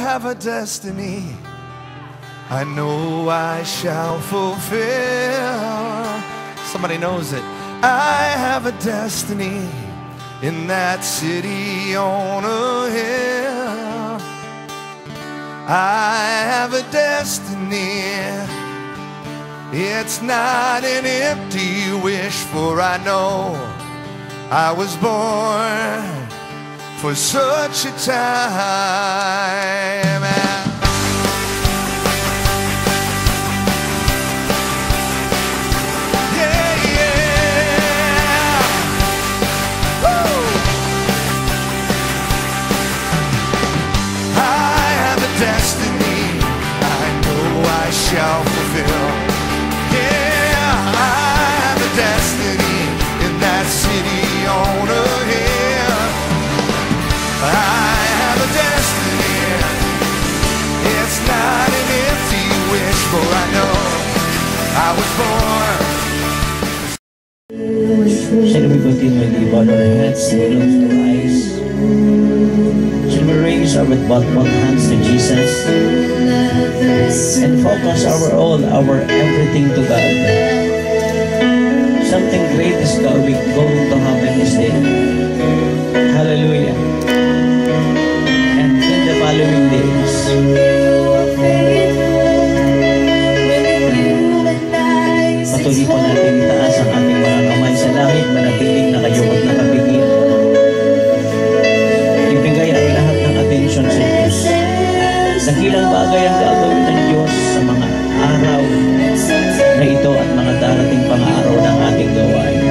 have a destiny I know I shall fulfill. Somebody knows it. I have a destiny in that city on a hill. I have a destiny. It's not an empty wish, for I know I was born for such a time. Destiny I know I shall fulfill. Yeah, I have a destiny in that city on a hill. I have a destiny. It's not an empty wish, for I know I was born. Shall we continually bow our heads and close our eyes? Shall we raise our both hands to Jesus and focus our all, our everything to God? Something great is going to happen this day. Hallelujah. And in the following days, patuloy po natin itaas ang ating mga kamay sa langit, manatiling na kayo at nakapigil. Ibigay ang lahat ng atensyon sa Diyos. Dakilang bagay ang gagawin ng Diyos sa mga araw na ito at mga darating pang araw ng ating gawain.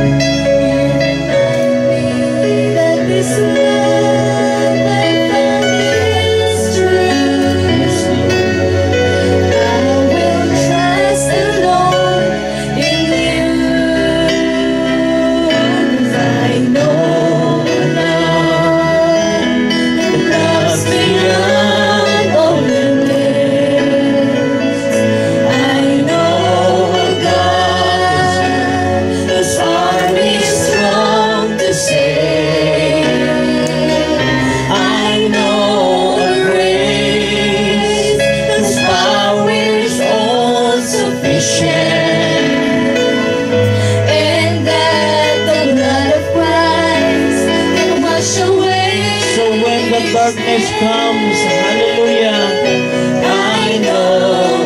Darkness comes, hallelujah, I know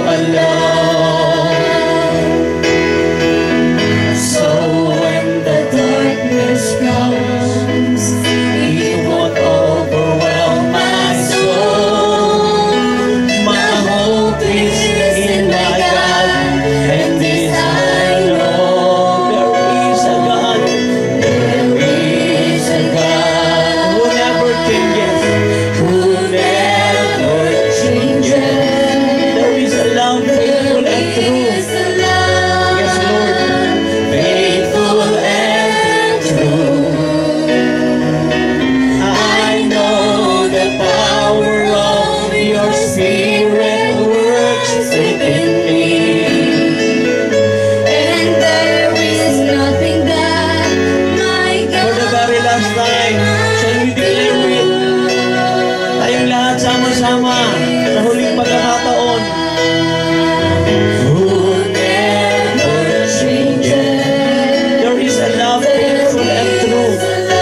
alone. So when the darkness comes, it won't overwhelm my soul. My hope is in my God, and this I know. There is a God, there is a God who never changes. Sama-sama sa huling pagkakataon. Who never changes. There is a love faithful and true.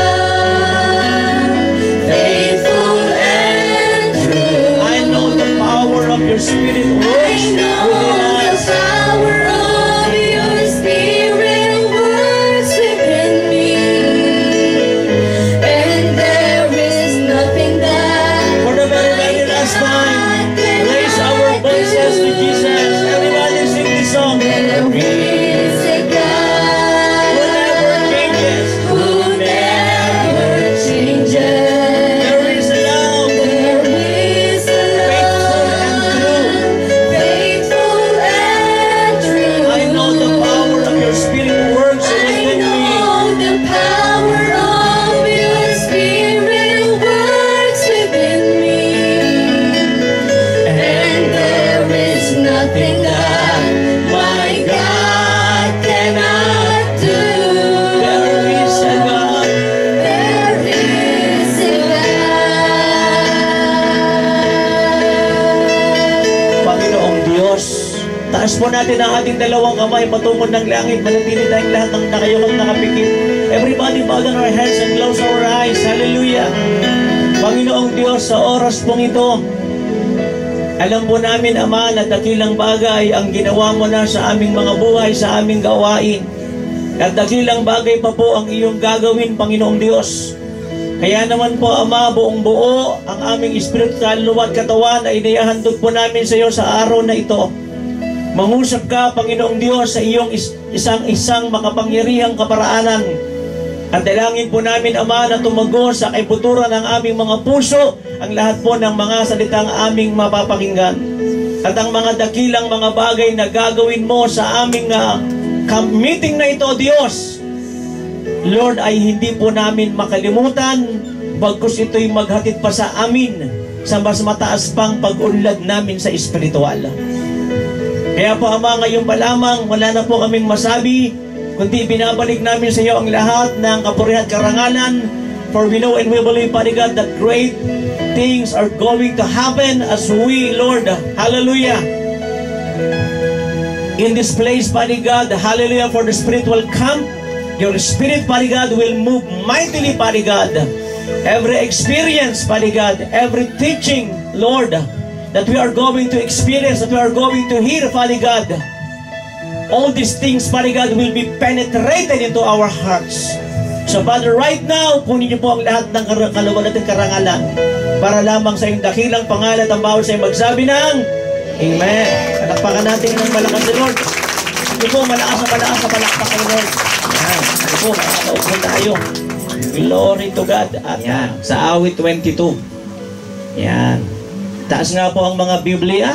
Faithful and true. I know the power of your Spirit works within us. The power of your Spirit works within me. And there is nothing that for the very last time, raise our voices to Jesus. Everybody sing this song. There is a God who never changes. Who never changes. There is a love. There is a love. Faithful and true. I know the power of your Spirit works within me. I know the power of your Spirit works within me. And there is no Taas po natin ang ating dalawang kamay patungkol ng langit. Manatili tayong lahat ng nakayungang nakapikit. Everybody bow down our heads and close our eyes. Hallelujah. Panginoong Diyos, sa oras pong ito, alam po namin, Ama, na dakilang bagay ang ginawa mo na sa aming mga buhay, sa aming gawain. At dakilang bagay pa po ang iyong gagawin, Panginoong Diyos. Kaya naman po, Ama, buong buo ang aming espiritu, kaluluwa at katawan ay inihahandog po namin sa iyo sa araw na ito. Mangusap ka, Panginoong Diyos, sa iyong isang makapangyarihang kaparaanan. At dalangin po namin, Ama, na tumago sa kaibuturan ng aming mga puso ang lahat po ng mga salitang aming mapapakinggan. At ang mga dakilang mga bagay na gagawin mo sa aming meeting na ito, Diyos, Lord, ay hindi po namin makalimutan, bagkus ito'y maghatid pa sa amin sa mas mataas pang pag-unlad namin sa espiritual. Kaya po, Ama, ngayon pa lamang, wala na po kaming masabi, kundi binabalik namin sa iyo ang lahat ng kapurihan at karangalan. For we know and we believe, Father God, that great things are going to happen as we, Lord, hallelujah, in this place, Father God, hallelujah, for the spiritual camp. Your Spirit, Father God, will move mightily, Father God. Every experience, Father God, every teaching, Lord, that we are going to experience, that we are going to hear, Father God, all these things, Father God, will be penetrated into our hearts. So, Father, right now, kunin niyo po ang lahat ng kaluwan at karangalan para lamang sa iyong dakilang pangalan at ang bawal sa iyong magsabi ng Amen. Palakpakan natin ng malakas si Lord. Ito po, malakas na palakpakan ni Lord. Yan. Ito po, makakaupo tayo. Glory to God. At sa awit 22. Yan. Taas nga po ang mga Biblia.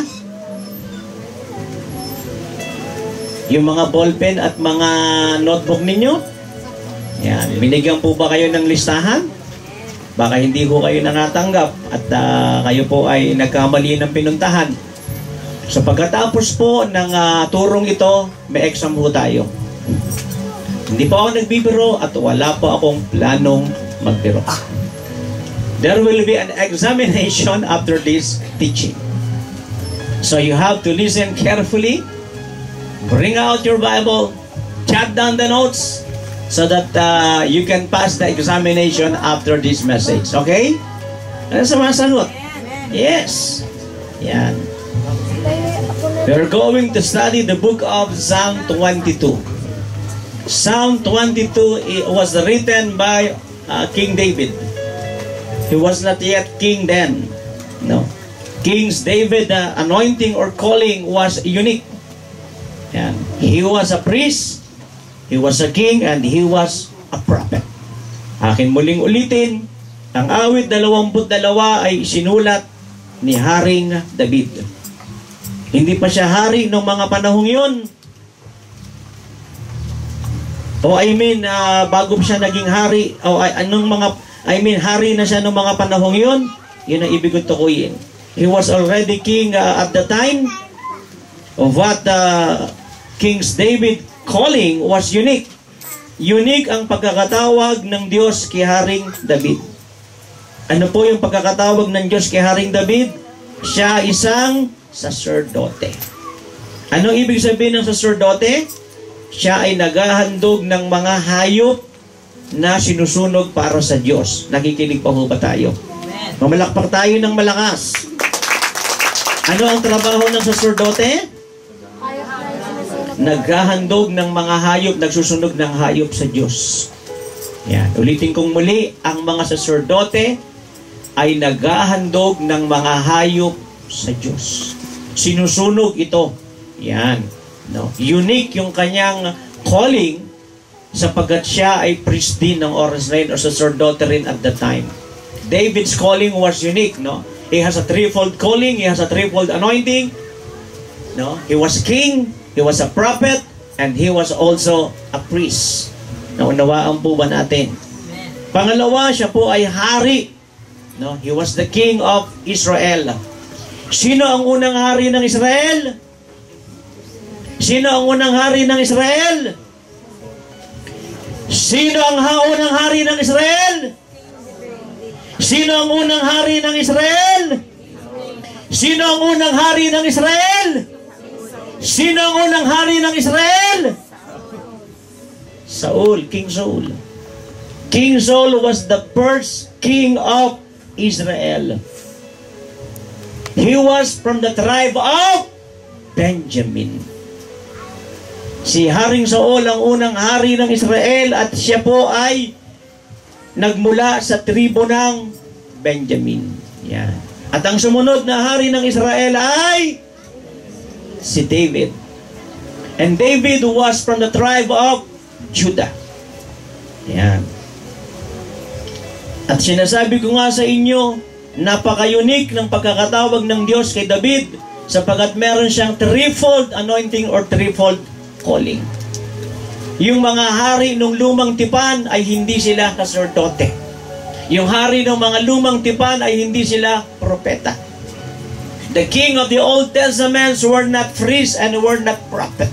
Yung mga ballpen at mga notebook ninyo. Yan. Binigyan po ba kayo ng listahan? Baka hindi ko kayo nangatanggap at kayo po ay nagkamali ng pinuntahan. So pagkatapos po ng turong ito, may exam po tayo. Hindi po ako nagbibiro at wala po akong planong magbiro. There will be an examination after this teaching. So you have to listen carefully. Bring out your Bible. Jot down the notes so that you can pass the examination after this message. Okay? Ano sa mga sagot? Yes. Yan. We're going to study the book of Psalm 22. Psalm 22 was written by King David. He was not yet king then. No. King David anointing or calling was unique. Yan. He was a priest, he was a king, and he was a prophet. Akin muling ulitin, ang awit 22 ay sinulat ni Haring David. Hindi pa siya hari noong mga panahong yun. Bago siya naging hari, hari na siya noong mga panahong yun. Yun ang ibig kong tukuyin. He was already king at the time of what King David calling was unique. Unique ang pagkakatawag ng Diyos kay Haring David. Ano po yung pagkakatawag ng Diyos kay Haring David? Siya isang sacerdote. Ano ibig sabihin ng sacerdote? Siya ay naghahandog ng mga hayop na sinusunog para sa Diyos. Nakikinig pa ho ba tayo? Mamalakpak tayo ng malakas. Ano ang trabaho ng sacerdote? Naghahandog ng mga hayop, nagsusunog ng hayop sa Diyos. Yan. Ulitin kong muli, ang mga sacerdote ay naghahandog ng mga hayop sa Diyos. Sinusunog ito. Yan. No? Unique yung kanyang calling sapagkat siya ay priest din ng oras na yun or sacerdote rin at the time. David's calling was unique. No? He has a threefold calling. He has a threefold anointing. No? He was king, he was a prophet, and he was also a priest. Naunawaan po ba natin? Pangalawa, siya po ay hari. No? He was the king of Israel. Sino ang unang hari ng Israel? Sino ang unang hari ng Israel? Sino ang unang hari ng Israel? Sino ang unang hari ng Israel? Sino ang unang hari ng Israel? Sino ang unang hari ng Israel? Saul, King Saul. King Saul was the first king of Israel. He was from the tribe of Benjamin. Si Haring Saul ang unang hari ng Israel at siya po ay nagmula sa tribo ng Benjamin. Yan. At ang sumunod na hari ng Israel ay si David. And David was from the tribe of Judah. Yan. At sinasabi ko nga sa inyo, napaka-unique ng pagkakatawag ng Diyos kay David sapagkat meron siyang threefold anointing or threefold calling. Yung mga hari ng lumang tipan ay hindi sila saserdote. Yung hari ng mga lumang tipan ay hindi sila propeta. The king of the Old Testament were not priests and were not prophet.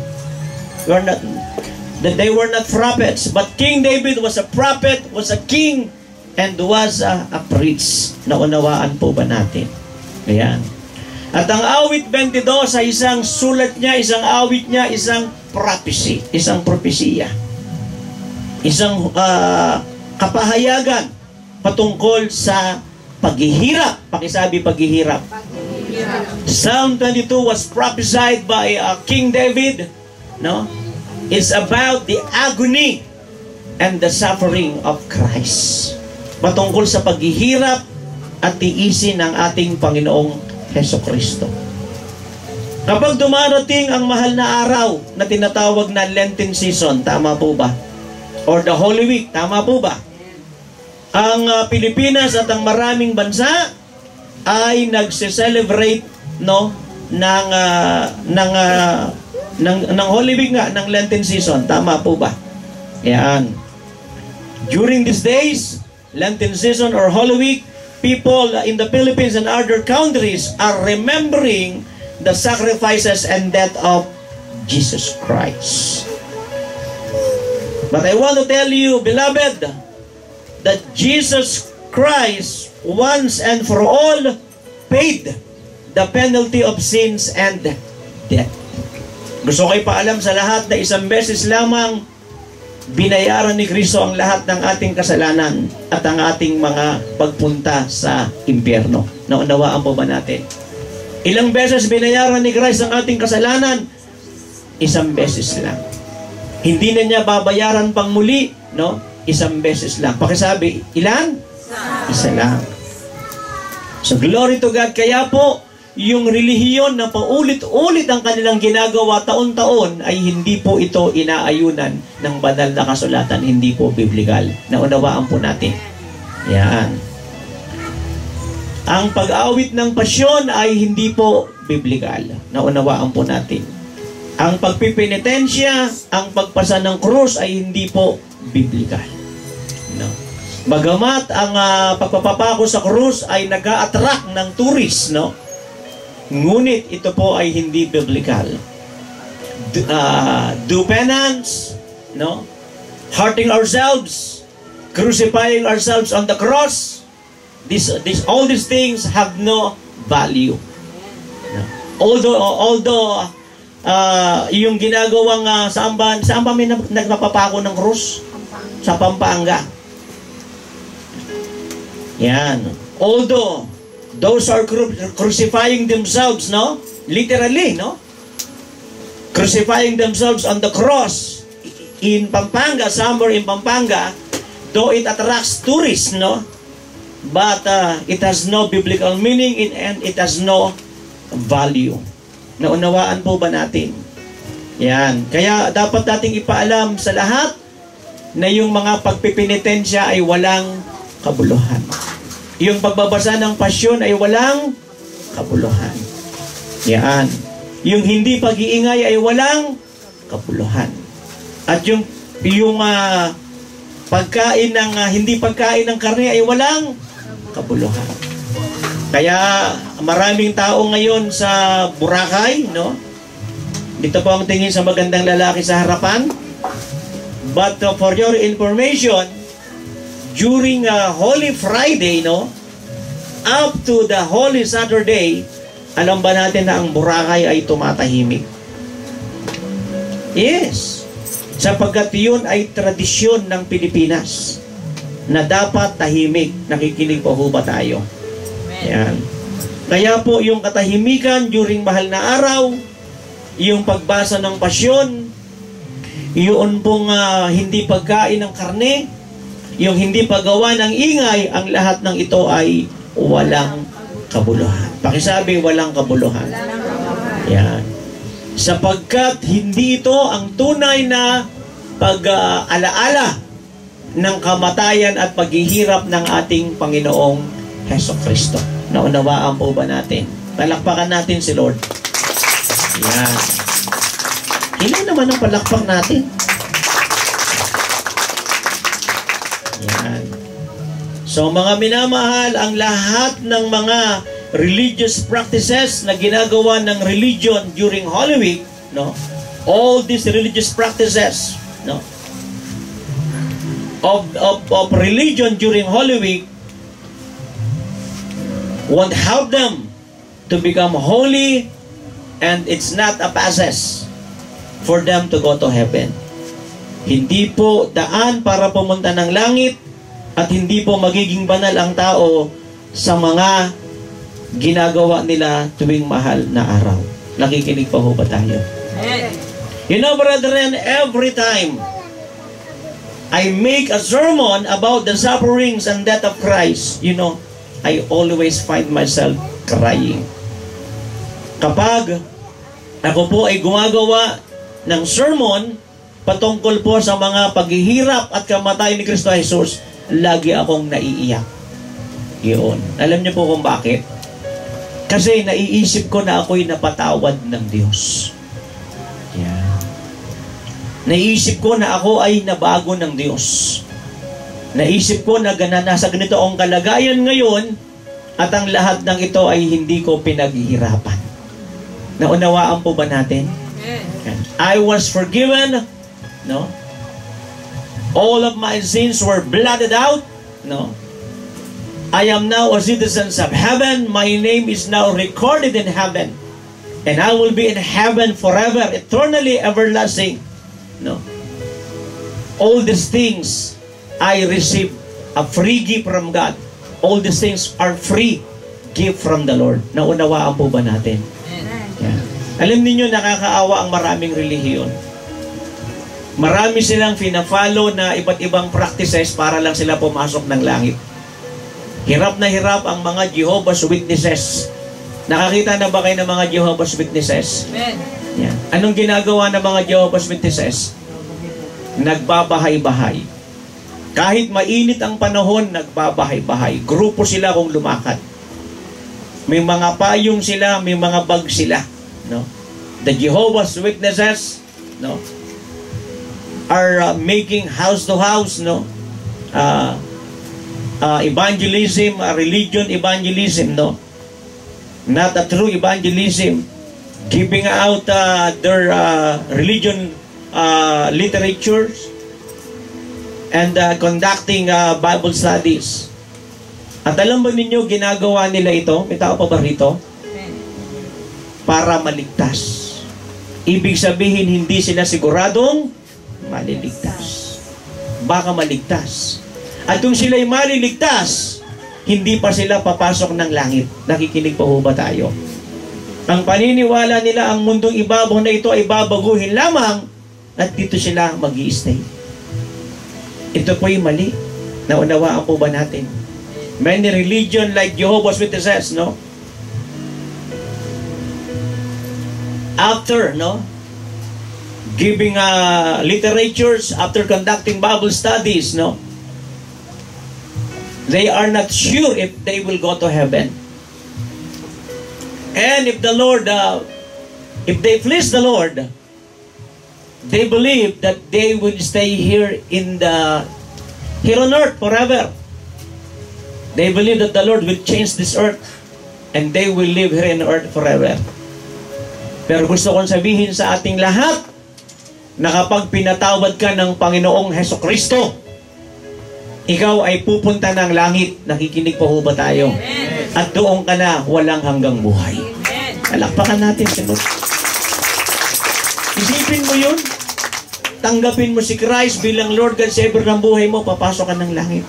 They were not prophets. But King David was a prophet, was a king, and was a priest. Naunawaan po ba natin? Ayan. At ang awit 22 sa isang sulat niya, isang awit niya, isang prophecy, isang propesiya. Isang kapahayagan patungkol sa paghihirap. Pakisabi paghihirap. Psalm 22 was prophesied by King David. No? It's about the agony and the suffering of Christ. Patungkol sa paghihirap at tiisin ng ating Panginoong Jesucristo. Kapag dumarating ang mahal na araw na tinatawag na Lenten season, tama po ba? Or the Holy Week, tama po ba? Ang Pilipinas at ang maraming bansa ay nagse-celebrate ng Holy Week nga, ng Lenten season, tama po ba? Yan. During these days, Lenten season or Holy Week, people in the Philippines and other countries are remembering the sacrifices and death of Jesus Christ. But I want to tell you, beloved, that Jesus Christ once and for all paid the penalty of sins and death. Gusto ko ipaalam sa lahat na isang beses lamang binayaran ni Kristo ang lahat ng ating kasalanan at ang ating mga pagpunta sa impyerno. Naunawaan po ba natin? Ilang beses binayaran ni Christ ang ating kasalanan? Isang beses lang. Hindi na niya babayaran pang muli, no? Isang beses lang. Pakisabi, ilan? Isa lang. So glory to God. Kaya po, yung relihiyon na paulit-ulit ang kanilang ginagawa taon-taon ay hindi po ito inaayunan ng banal na kasulatan, hindi po biblikal. Naunawaan po natin. Yan. Ang pag-awit ng pasyon ay hindi po biblikal. Naunawaan po natin. Ang pagpipinitensya, ang pagpasa ng krus ay hindi po biblikal. No. Bagamat ang pagpapapako sa krus ay nag-a-attract ng tourist, no? Ngunit ito po ay hindi biblical. Do penance, no? Hurting ourselves, crucifying ourselves on the cross. All these things have no value. No? Although yung ginagawang saan ba may nagpapapako ng krus? Sa Pampanga. Yan. Although those are crucifying themselves, no? Literally, no? Crucifying themselves on the cross in Pampanga, somewhere in Pampanga, though it attracts tourists, no? But it has no biblical meaning and it has no value. Naunawaan po ba natin? Yan. Kaya dapat nating ipaalam sa lahat na yung mga pagpipinitensya ay walang kabuluhan. Yung pagbabasa ng pasyon ay walang kabuluhan. Yan. Yung hindi pag-iingay ay walang kabuluhan. At yung pagkain ng hindi pagkain ng karne ay walang kabuluhan. Kaya maraming tao ngayon sa Boracay, no? Dito po ang tingin sa magandang lalaki sa harapan. But for your information, during Holy Friday, no, up to the Holy Saturday, alam ba natin na ang Boracay ay tumatahimik? Yes. Sapagkat yun ay tradisyon ng Pilipinas na dapat tahimik. Nakikinig po ba tayo? Yan. Kaya po yung katahimikan during mahal na araw, yung pagbasa ng pasyon, yun pong hindi pagkain ng karne, yung hindi paggawa ng ingay, ang lahat ng ito ay walang kabuluhan. Pakisabi, walang kabuluhan. Yan. Sapagkat hindi ito ang tunay na pag-alaala ng kamatayan at paghihirap ng ating Panginoong Hesukristo. Naunawaan po ba natin? Palakpakan natin si Lord. Yan. Ilan naman ang palakpak natin? Yan. So mga minamahal, ang lahat ng mga religious practices na ginagawa ng religion during Holy Week, no? All these religious practices, no? Of religion during Holy Week won't help them to become holy, and it's not a process for them to go to heaven. Hindi po daan para pumunta ng langit, at hindi po magiging banal ang tao sa mga ginagawa nila tuwing mahal na araw. Nakikinig pa ho ba tayo? You know, brethren, every time I make a sermon about the sufferings and death of Christ, you know, I always find myself crying. Kapag ako po ay gumagawa ng sermon patungkol po sa mga paghihirap at kamatayan ni Kristo Jesus, lagi akong naiiyak. Yun. Alam niyo po kung bakit? Kasi naiisip ko na ako'y napatawad ng Diyos. Yeah. Naisip ko na ako ay nabago ng Diyos. Naisip ko na nasa ganito ang kalagayan ngayon, at ang lahat ng ito ay hindi ko pinaghihirapan. Naunawaan po ba natin? I was forgiven, no? All of my sins were blotted out, no? I am now a citizen of heaven. My name is now recorded in heaven, and I will be in heaven forever, eternally, everlasting. No. All these things I receive a free gift from God. All these things are free gift from the Lord. Naunawaan po ba natin? Yeah. Alam niyo, nakakaawa ang maraming relihiyon. Marami silang fina-follow na iba't ibang practices para lang sila pumasok ng langit. Hirap na hirap ang mga Jehovah's Witnesses. Nakakita na ba kayo ng mga Jehovah's Witnesses? Yan. Anong ginagawa ng mga Jehovah's Witnesses? Nagbabahay-bahay. Kahit mainit ang panahon, nagbabahay-bahay. Grupo sila kung lumakad. May mga payong sila, may mga bag sila. No? The Jehovah's Witnesses, no, are making house to house, no? Evangelism, religion evangelism, no? Not a true evangelism. Giving out their religion literatures and conducting Bible studies. At alam ba ninyo, ginagawa nila ito? May tao pa ba rito? Para maligtas. Ibig sabihin, hindi sila siguradong maliligtas. Baka maligtas. At kung sila'y maliligtas, hindi pa sila papasok ng langit. Nakikinig pa ho ba tayo? Ang paniniwala nila, ang mundong ibabaw na ito ay babaguhin lamang, at dito sila mag-i-stay. Ito po'y mali. Naunawaan po ba natin? Many religion like Jehovah's Witnesses, no? After, no? Giving literatures, after conducting Bible studies, no? They are not sure if they will go to heaven. And if the Lord, if they please the Lord, they believe that they will stay here on earth forever. They believe that the Lord will change this earth, and they will live here on earth forever. Pero gusto kong sabihin sa ating lahat, na kapag pinatawad ka ng Panginoong Hesukristo, ikaw ay pupunta ng langit. Nakikinig pa ho ba tayo? Amen. At doon ka na walang hanggang buhay. Palakpakan natin si Lord. Isipin mo yun. tanggapin mo si Christ bilang Lord and Savior ng buhay mo, papasok ka ng langit.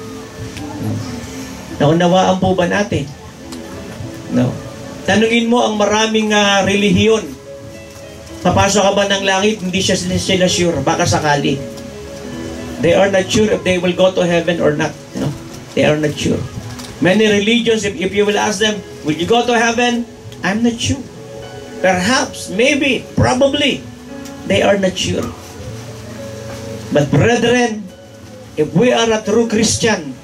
Naunawaan po ba natin? No. Tanungin mo ang maraming relihiyon. Papasok ka ba ng langit? Hindi sila sure. Baka sakali. They are not sure if they will go to heaven or not. No? They are not sure. Many religions, if you will ask them, will you go to heaven? I'm not sure. Perhaps, maybe, probably, they are not sure. But brethren, if we are a true Christian,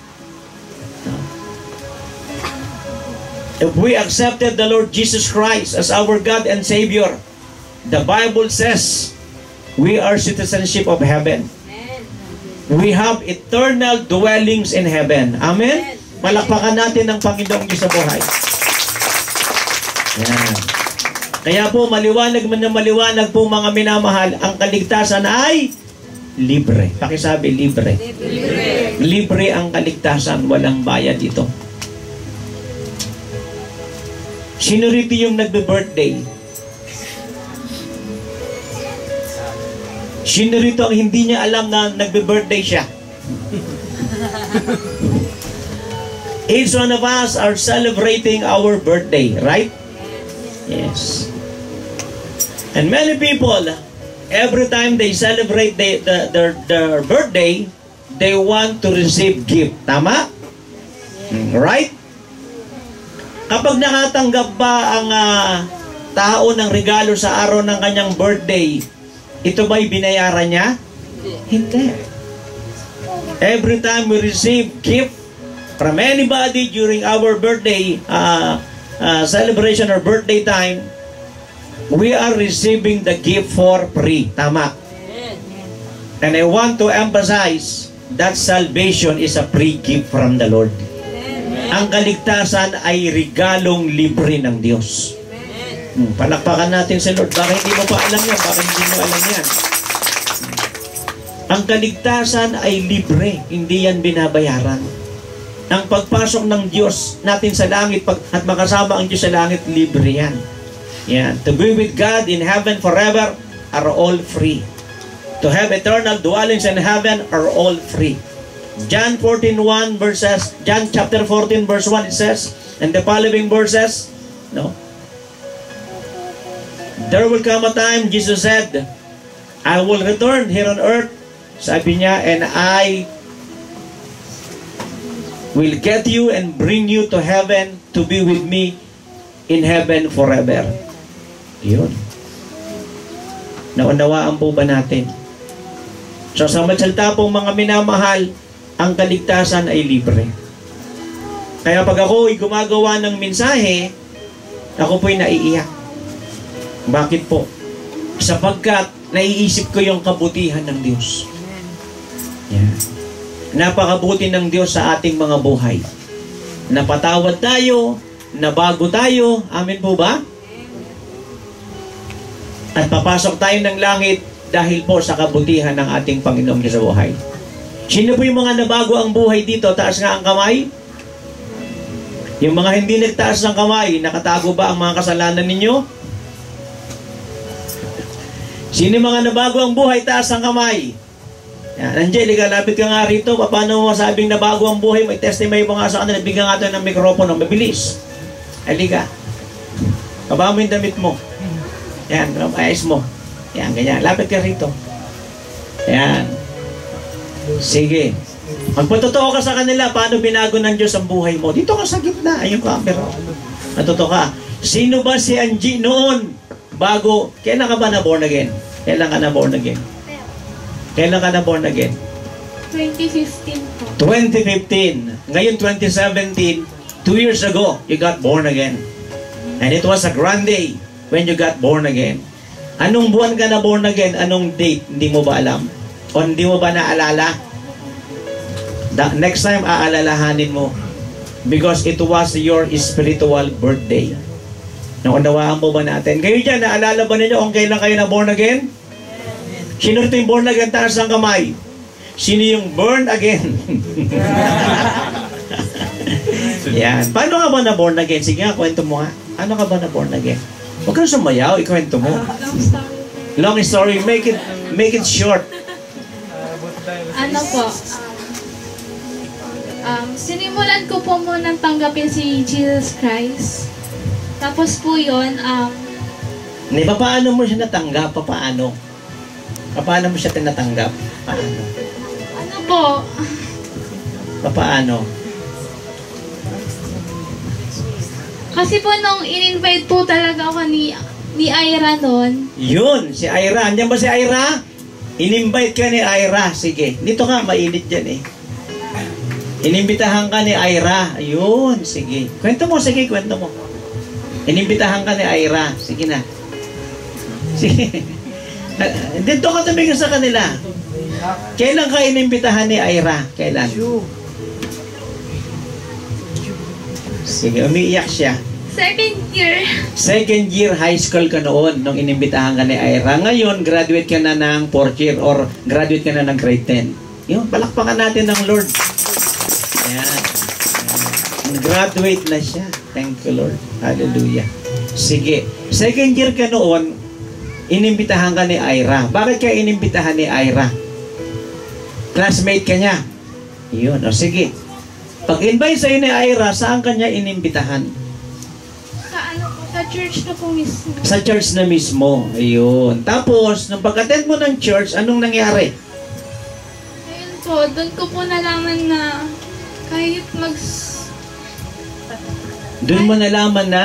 if we accepted the Lord Jesus Christ as our God and Savior, the Bible says we are citizenship of heaven. We have eternal dwellings in heaven. Amen? Palakpakan natin ang Panginoong Diyos sa buhay. Yan. Kaya po, maliwanag po mga minamahal, ang kaligtasan ay libre. Pakisabi, libre. Libre. Libre ang kaligtasan, walang bayad ito. Sino rito yung nagbe-birthday? Sino rito ang hindi niya alam na nagbe-birthday siya? Each one of us are celebrating our birthday, right? Yes. And many people, every time they celebrate their birthday, they want to receive gift. Tama? Right? Kapag nakatanggap ba ang tao ng regalo sa araw ng kanyang birthday, ito ba'y binayaran niya? Hindi. Every time we receive gift from anybody during our birthday celebration or birthday time, we are receiving the gift for free. Tama. And I want to emphasize that salvation is a free gift from the Lord. Ang kaligtasan ay regalong libre ng Diyos. Palakpakan natin sa Lord. Baka hindi mo pa alam yan. Baka hindi mo alam yan. Ang kaligtasan ay libre. Hindi yan binabayaran. Ang pagpasok ng Diyos natin sa langit at makasama ang Diyos sa langit, libre yan. Yan. To be with God in heaven forever are all free. To have eternal dwellings in heaven are all free. John chapter 14 verse 1, it says, and the following verses, no? There will come a time, Jesus said, I will return here on earth, sabi niya, and I will get you and bring you to heaven to be with me in heaven forever. Yun. Naunawaan po ba natin? So sa magsalita po mga minamahal, ang kaligtasan ay libre. Kaya pag ako ay gumagawa ng mensahe, ako po'y naiiyak. Bakit po? Sapagkat naiisip ko yung kabutihan ng Diyos. Yeah. Napakabuti ng Diyos sa ating mga buhay. Napatawad tayo, nabago tayo, amin po ba? At papasok tayo ng langit dahil po sa kabutihan ng ating Panginoong Diyos sa buhay. Sino po yung mga nabago ang buhay dito? Taas nga ang kamay. Yung mga hindi nagtaas ng kamay, nakatago ba ang mga kasalanan ninyo? Sino yung mga nabago ang buhay? Taas ang kamay. Yan. Angelica, lapit ka nga rito. Paano mo masabing nabago ang buhay? May testimony mo nga sa kanila. Bigyan nga tayo ng mikropono. Mabilis. Halika. Kaba mo yung damit mo. Yan. Ayos mo. Yan. Ganyan. Lapit ka rito. Yan. Sige. Magpatotoo ka sa kanila, paano binago ng Diyos ang buhay mo. Dito ka sa gitna, ayun ka, pero natotoo ka. Sino ba si Angie noon? Bago, kailan ka ba na born again? Kailan ka na born again? Kailan ka na born again? 2015 po. 2015. Ngayon 2017, 2 years ago, you got born again. And it was a grand day when you got born again. Anong buwan ka na born again? Anong date? Hindi mo ba alam? O hindi mo ba naalala? Next time, aalalahanin mo. Because it was your spiritual birthday. Naunawaan mo ba natin? Kayo dyan, naalala ba ninyo kung kailan kayo na born again? Sino ito yung born again? Taas ang kamay. Sino yung born again? Yan. Paano ka ba na born again? Sige nga, kwento mo nga. Ano ka ba na born again? Huwag kang sumayaw, ikwento mo. Long story, make it short. Ano po, sinimulan ko po munang tanggapin si Jesus Christ. Tapos po yun, Paano mo siya natanggap? Paano? Paano mo siya tinatanggap? Paano? ano po, Paano? kasi po nung in-invite po talaga ako ni Ira noon. Yun, si Ira. Andiyan ba si Ira? In-invite ka ni Ira. Sige, dito ka, mainit dyan eh. Inimbitahan ka ni Ira. Ayun, sige. Kwento mo. Inimbitahan ka ni Ira. Sige na. Sige. Dito ka tumingin sa kanila. Kailan ka inimbitahan ni Ira? Kailan? Sige, umiiyak siya. Second year high school ka noon nung inimbitahan ka ni Ira. Ngayon, graduate ka na ng 4th year or graduate ka na ng grade 10. Yun, palakpakan natin ng Lord. Ayan. Graduate na siya. Thank you, Lord. Hallelujah. Sige. Second year ka noon, inimbitahan ka ni Ira. Bakit ka inimbitahan ni Ira? Classmate ka niya. Yun. O sige. Pag-invite sa'yo ni Ira, saan ka niya inimbitahan? Sa church na po mismo. Sa church na mismo. Ayun. Tapos, nung pag-attend mo ng church, anong nangyari? Ayun po, doon ko po nalaman na kahit Doon mo nalaman na?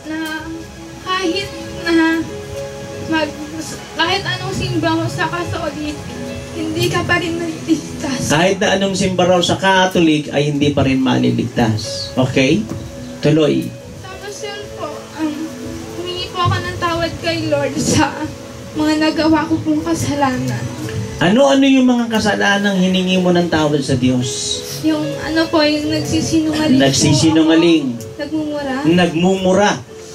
Kahit anong simba mo sa Katolik, hindi ka pa rin maliligtas. Kahit na anong simba raw sa Catholic, ay hindi pa rin maliligtas. Okay? Tuloy. Tapos yun po, humingi po ako ng tawad kay Lord sa mga nagawa ko pong kasalanan. Ano yung mga kasalanang hiningi mo ng tawad sa Diyos? Yung yung nagsisinungaling. Nagsisinungaling. Nagmumura. Nagmumura.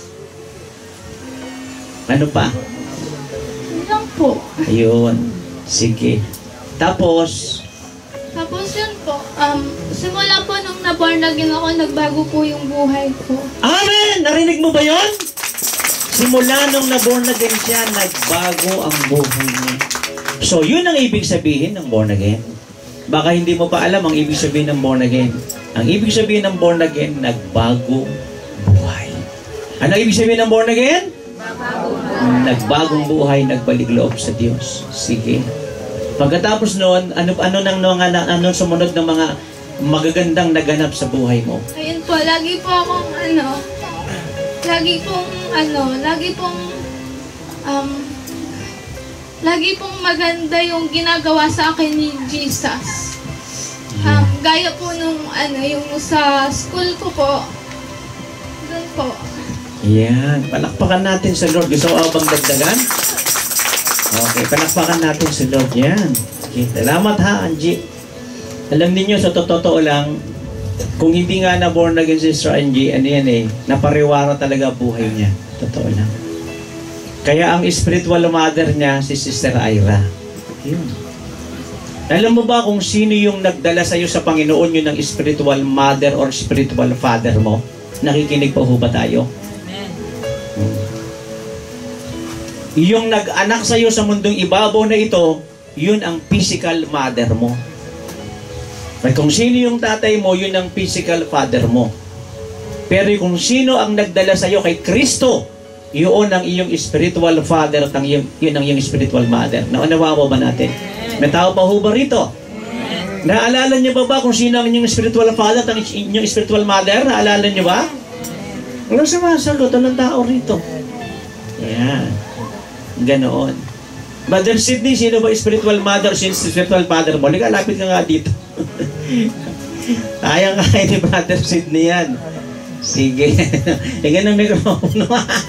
Ano pa? Yun lang po. Ayun. Sige. Tapos yun po, simula po nung na-born again ako, nagbago po yung buhay ko. Amen! Narinig mo ba yon? Simula nung na-born again siya, nagbago ang buhay niya. So, yun ang ibig sabihin ng born again. Baka hindi mo pa alam ang ibig sabihin ng born again. Ang ibig sabihin ng born again, nagbago buhay. Ano ibig sabihin ng born again? Nagbagong buhay, nagbalik loob sa Diyos. Sige. Pagkatapos noon, ano sumunod ng mga magagandang naganap sa buhay mo? Ayun po, lagi pong maganda yung ginagawa sa akin ni Jesus. Gaya po nung yung sa school ko po, doon po. Yan, palakpakan natin sa Lord. Gusto ko bang dagdagan? Okay, palakpakan natin sa Lord. Yan. Okay, salamat ha, Angie. Alam niyo sa totoo lang, kung hindi nga na born again si Sister Angie, napariwara talaga buhay niya. Totoo lang. Kaya ang spiritual mother niya, si Sister Ira. Yun. Alam mo ba kung sino yung nagdala sa iyo sa Panginoon yun ng spiritual mother or spiritual father mo? Nakikinig pa ho ba tayo? Yung nag-anak sa iyo sa mundong ibabaw na ito, yun ang physical mother mo. At kung sino yung tatay mo, yun ang physical father mo. Pero kung sino ang nagdala sa iyo kay Kristo, yun ang iyong spiritual father at yun ang iyong spiritual mother. Naunawa mo ba natin? May tao pa ho ba rito? Naalala niyo ba kung sino ang inyong spiritual father at ang inyong spiritual mother? Naalala niyo ba? Walang sumasagot ng tao rito. Ayan. Ganoon. Mother Sydney, sino ba spiritual mother, spiritual father mo? Liga, lapit ka nga dito. Kaya ni Brother Sydney yan. Sige. Tingnan ng mikropono.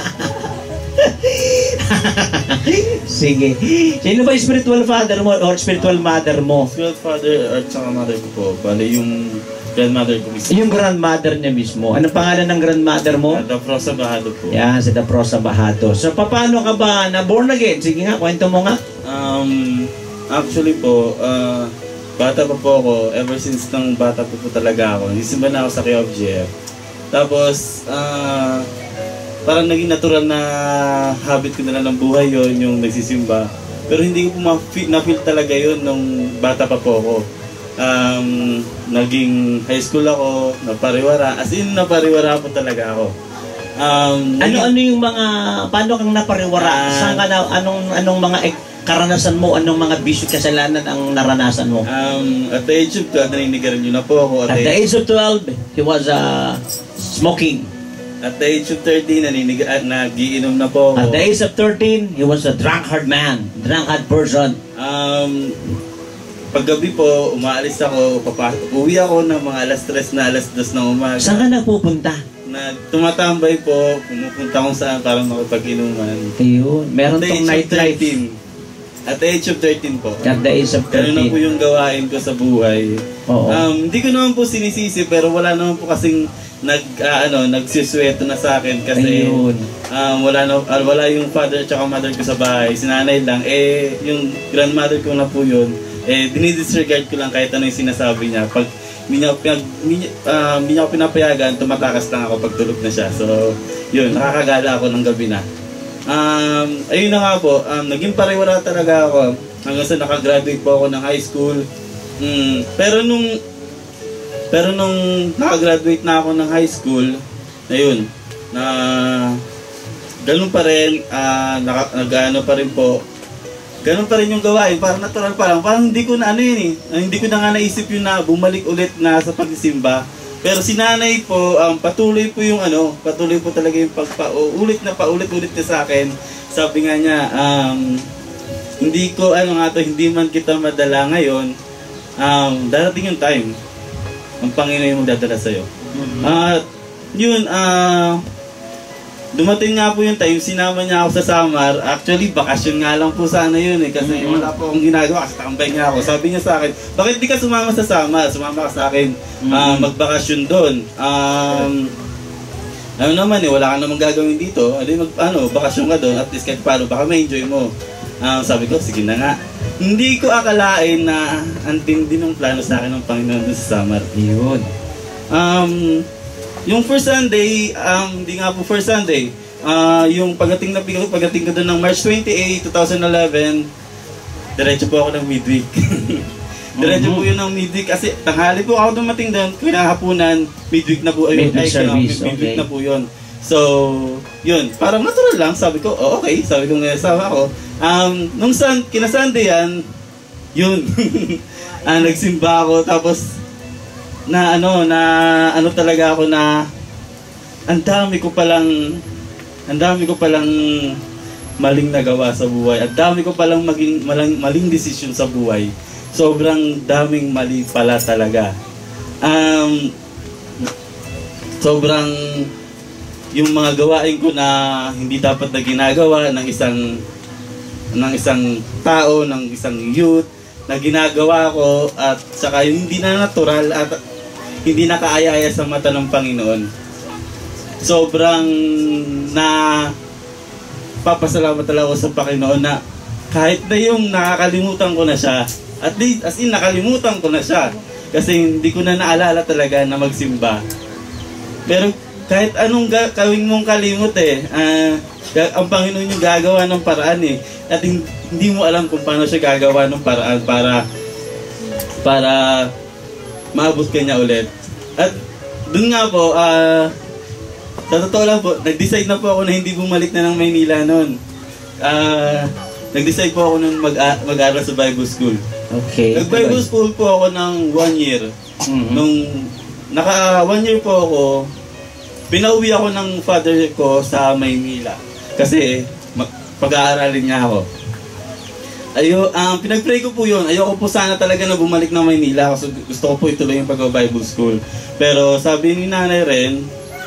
Sige. Sino ba spiritual father mo or spiritual mother mo? Spiritual father at saka mother ko po. Bale yung grandmother ko mismo. Yung grandmother niya mismo. Anong pangalan ng grandmother mo? Daprosa Bahado po. Yan, si Daprosa Bahado. So, paano ka ba na born again? Sige nga, kwento mo nga. Actually po, bata pa po ako. Ever since nang bata po talaga ako. Nisimba na ako sa KOFGF. Tapos, parang naging natural na habit ko na lang ng buhay yon, yung nagsisimba. Pero hindi ko po na-feel talaga yon nung bata pa po ako. Naging high school ako, napariwara. As in, napariwara po talaga ako. Ano yung mga, paano kang napariwara? Saan ka na, anong mga karanasan mo, anong mga bisyo kasalanan ang naranasan mo? At the age of 12, naninigaran nyo na po ako. At the age of 12, he was smoking. At the age of 13, nagiinom na po ako. At the age of 13, he was a drunkard man, drunkard person. Paggabi po, umaalis ako, uwi ako ng mga alas 3 na alas 2 ng umaga. Saan ka nagpupunta? Tumatambay po, pumupunta kung saan para makipag-inuman. Ayun, meron tong nightlife. At the age of 13 po. At the age of 13. Ganun na po yung gawain ko sa buhay. Oo. Hindi ko naman po sinisisi, pero wala naman po kasing nagsisweto na sa akin kasi wala yung father at mother ko sa bahay. Sinanay lang. Yung grandmother ko na po yun. Dinidisregard ko lang kahit ano yung sinasabi niya. Pag hindi niya ako pinapayagan, tumatakas lang ako pag tulog na siya. So, yun, nakakagala ako ng gabi na. Ayun na nga po, naging pariwara talaga ako hanggang sa nakagraduate po ako ng high school. Pero nung nakagraduate na ako ng high school, ayun, ganun pa rin, nag-ano pa rin po, ganun pa rin yung gawain, parang natural pa lang. Parang hindi ko na hindi ko na nga naisip yun na bumalik ulit na sa pagsisimba. Pero si nanay po, patuloy po talaga yung paulit na sa akin. Sabi nga niya, hindi man kita madala ngayon, darating yung time, ang Panginoon yung dadala sa'yo. Yun, dumating nga po yung time, sinama niya ako sa Samar. Actually, bakasyon nga lang po sana yun kasi wala po akong ginagawa kasi tambay nga ako. Sabi niya sa akin, bakit di ka sumama sa Samar? Sumama ka sa akin, magbakasyon doon. Ano naman wala ka namang gagawin dito. Bakasyon ka doon, at least kahit paano, baka ma-enjoy mo. Sabi ko, sige na nga. Hindi ko akalain na antindi ng plano sa akin ng Panginoon sa Samar. Yun. Yung first Sunday, hindi nga po first Sunday, yung pagdating ko doon ng March 28, 2011, diretso po ako ng midweek. Diretso po yun ng midweek kasi tanghali po ako dumating doon, kinahapunan, midweek na po, midweek na po yun. So, yun, parang natural lang, sabi ko, okay, sabi ko ngayon, sabi ako, nung kina-Sunday yan, yun, nagsimba ako, tapos, talaga ako na ang dami ko palang maling nagawa sa buhay. Ang dami ko palang maling desisyon sa buhay. Sobrang daming mali pala talaga. Sobrang yung mga gawain ko na hindi dapat na ginagawa ng isang tao, ng isang youth, na ginagawa ko at saka yung hindi na natural at hindi nakaayaya sa mata ng Panginoon. Sobrang papasalamat talaga ako sa Panginoon na kahit na yung nakakalimutan ko na siya, at least as in nakalimutan ko na siya kasi hindi ko na naalala talaga na magsimba. Pero kahit anong gawin mong kalimot ang Panginoon yung gagawa ng paraan at hindi mo alam kung paano siya gagawa ng paraan para maabot ka niya ulit. At dun nga po, sa totoo lang po, nag-decide na po ako na hindi bumalik na ng Maynila noon. Nag-decide po ako nung mag-aral sa Bible School. Okay. Nag-Bible School po ako ng 1 year. Nung naka 1 year po ako, pinauwi ako ng father ko sa Maynila. Kasi pag-aaralin niya ako. Pinag-pray ko po yun. Ayoko po sana talaga na bumalik na Maynila kasi gusto ko po ituloy yung pag-Bible School. Pero sabi ni nanay rin,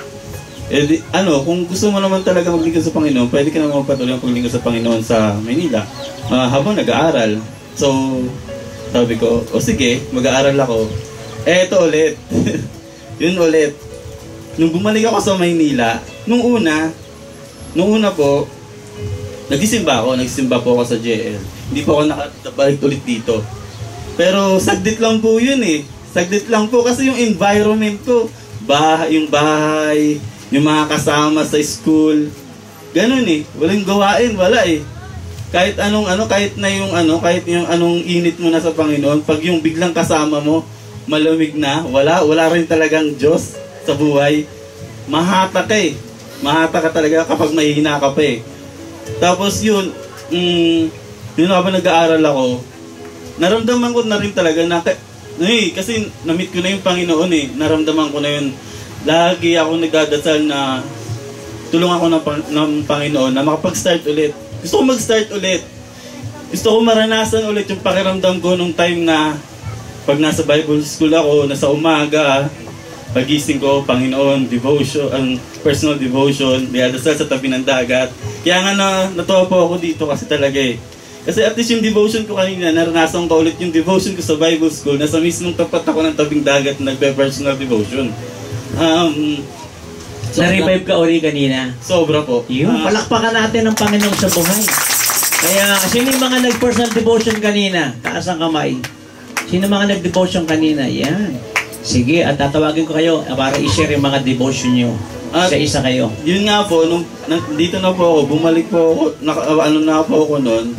kung gusto mo naman talaga maglingkod sa Panginoon, pwede ka naman magpatuloy ang paglingkod sa Panginoon sa Maynila habang nag-aaral. So, sabi ko, sige, mag-aaral ako. Eto ulit. Yun ulit. Nung bumalik ako sa Maynila, nung una po, nagsimba po ako sa JL. Hindi po ako nakabalik ulit dito. Pero saglit lang po yun Saglit lang po kasi yung environment ko, yung bahay, yung mga kasama sa school. Ganun eh, walang gawain, wala eh. Kahit kahit yung anong init mo na sa Panginoon, pag yung biglang kasama mo, malamig na, wala rin talagang Diyos sa buhay. Mahata ka eh. Mahata ka talaga kapag mahihina ka pa eh. Tapos yun habang nag-aaral ako, naramdaman ko na rin talaga na, kasi na-meet ko na yung Panginoon eh. Naramdaman ko na yun. Lagi ako nagdadasal na tulungan ako ng Panginoon na makapag-start ulit. Gusto ko mag-start ulit. Gusto ko maranasan ulit yung pakiramdam ko nung time na pag nasa Bible school ako, nasa umaga, pagising ko, Panginoon, devotion, ang personal devotion, nagdadasal sa tabi ng dagat. Kaya nga natuwa po ako dito kasi talaga eh. Kasi at least yung devotion ko kanina, naranasan ko ulit yung devotion ko sa Bible school. Nasa mismong tapat ako ng tabing dagat na nagpe-personal devotion. Na-revive ka uli kanina. Sobra po. Palakpakan natin ang Panginoon sa buhay. Kaya, sino yung mga nag-personal devotion kanina? Taas ang kamay. Sino mga nag-devotion kanina? Yan. Sige, at tatawagin ko kayo para i-share yung mga devotion nyo. Isa kayo. Yun nga po, dito na po ako, bumalik po ako, na po ako noon,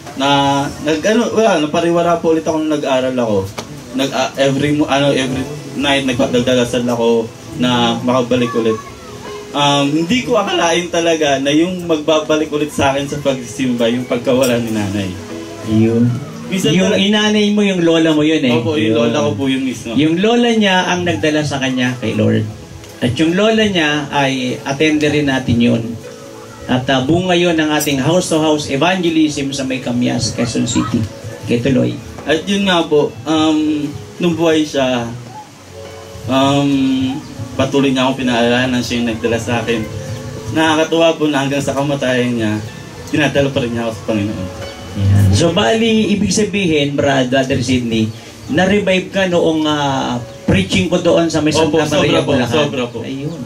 napariwara po ulit ako nung nag-aral ako. Every night, nagdadasal ako na makabalik ulit. Hindi ko akalain talaga na yung magbabalik ulit sa akin sa pagsimba, yung pagkawala ni nanay. Yun. Yung inanay mo, yung lola mo yun eh. Opo, yung lola ko po yung mismo. Yung lola niya ang nagdala sa kanya kay Lord. At yung lola niya ay attender rin natin yun. At bunga yun ng ating house-to-house evangelism sa May Camyas, Quezon City. Kay tuloy. At yun nga po, nung buhay siya, patuloy niya akong pinaalalahanan, siya yung nagdala sa akin. Nakakatuwa po na hanggang sa kamatayan niya, tinadala pa rin niya ako sa Panginoon. Yeah. So bali, ibig sabihin, Brother Sidney, na-revive ka noong preaching ko doon sa may Santa Maria, Bulacan. Sobra po. Ayun.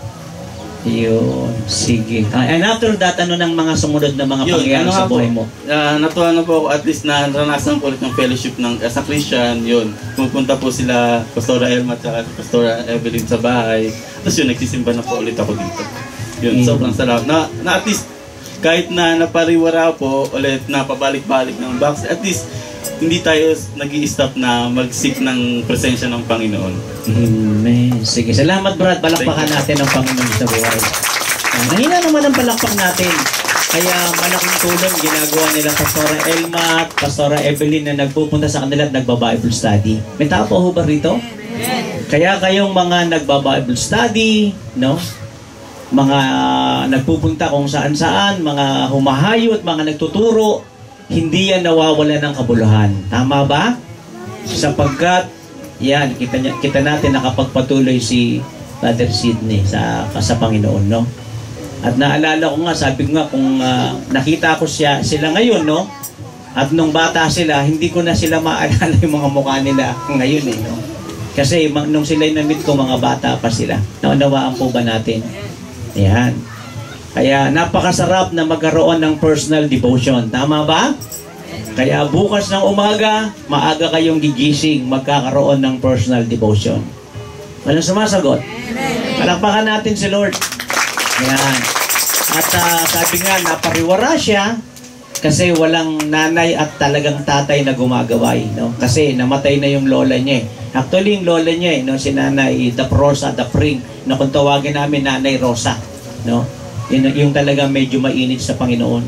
Sige. And after that, ano ng mga sumunod na mga pangyayari sa buhay mo? Natuwa na po ako, at least naranasan ko ulit ng fellowship sa Christian, yun. Pupunta po sila, Pastora Elma at Pastora Evelyn sa bahay. Tapos yun, nagsisimba na po ulit ako dito. Yun, sobrang salamat. Na at least, kahit na napariwara po ulit na pabalik-balik ng box, at least hindi tayo nag-i-stop na mag-seek ng presensya ng Panginoon. Amen. Sige, salamat Brad. Palakpakan natin ang Panginoon sa buhay. Nahina naman ang palakpak natin. Kaya malaking tulong ginagawa nila Pastora Elma at Pastora Evelyn na nagpupunta sa kanila at nagba-Bible study. May tao po ba rito? Kaya kayong mga nagba-Bible study, no? Mga nagpupunta kung saan-saan, mga humahayot, mga nagtuturo, hindi yan nawawala ng kabuluhan. Tama ba? Sapagkat, yan, kita natin nakapagpatuloy si Brother Sidney sa Panginoon, no? At naalala ko nga, sabi ko nga, kung nakita ko sila ngayon, no? At nung bata sila, hindi ko na sila maalala yung mga mukha nila ngayon, eh, no? Kasi nung sila'y na-meet ko, mga bata pa sila. Naunawaan po ba natin? Yan. Kaya napakasarap na magkaroon ng personal devotion. Tama ba? Kaya bukas ng umaga, maaga kayong gigising, magkakaroon ng personal devotion. Walang sumasagot? Palakpakan natin si Lord. Yan. At sabi nga, napariwara siya kasi walang nanay at talagang tatay na gumagaway. No? Kasi namatay na yung lola niya. Actually, yung lola niya, no? Si Nanay Rosa Dapring, na kung tawagin namin Nanay Rosa. No? Yung talaga medyo mainit sa Panginoon.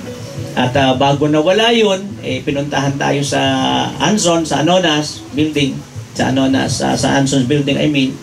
At bago nawala yun, pinuntahan tayo sa Anson, sa Anonas building, sa Anson's building,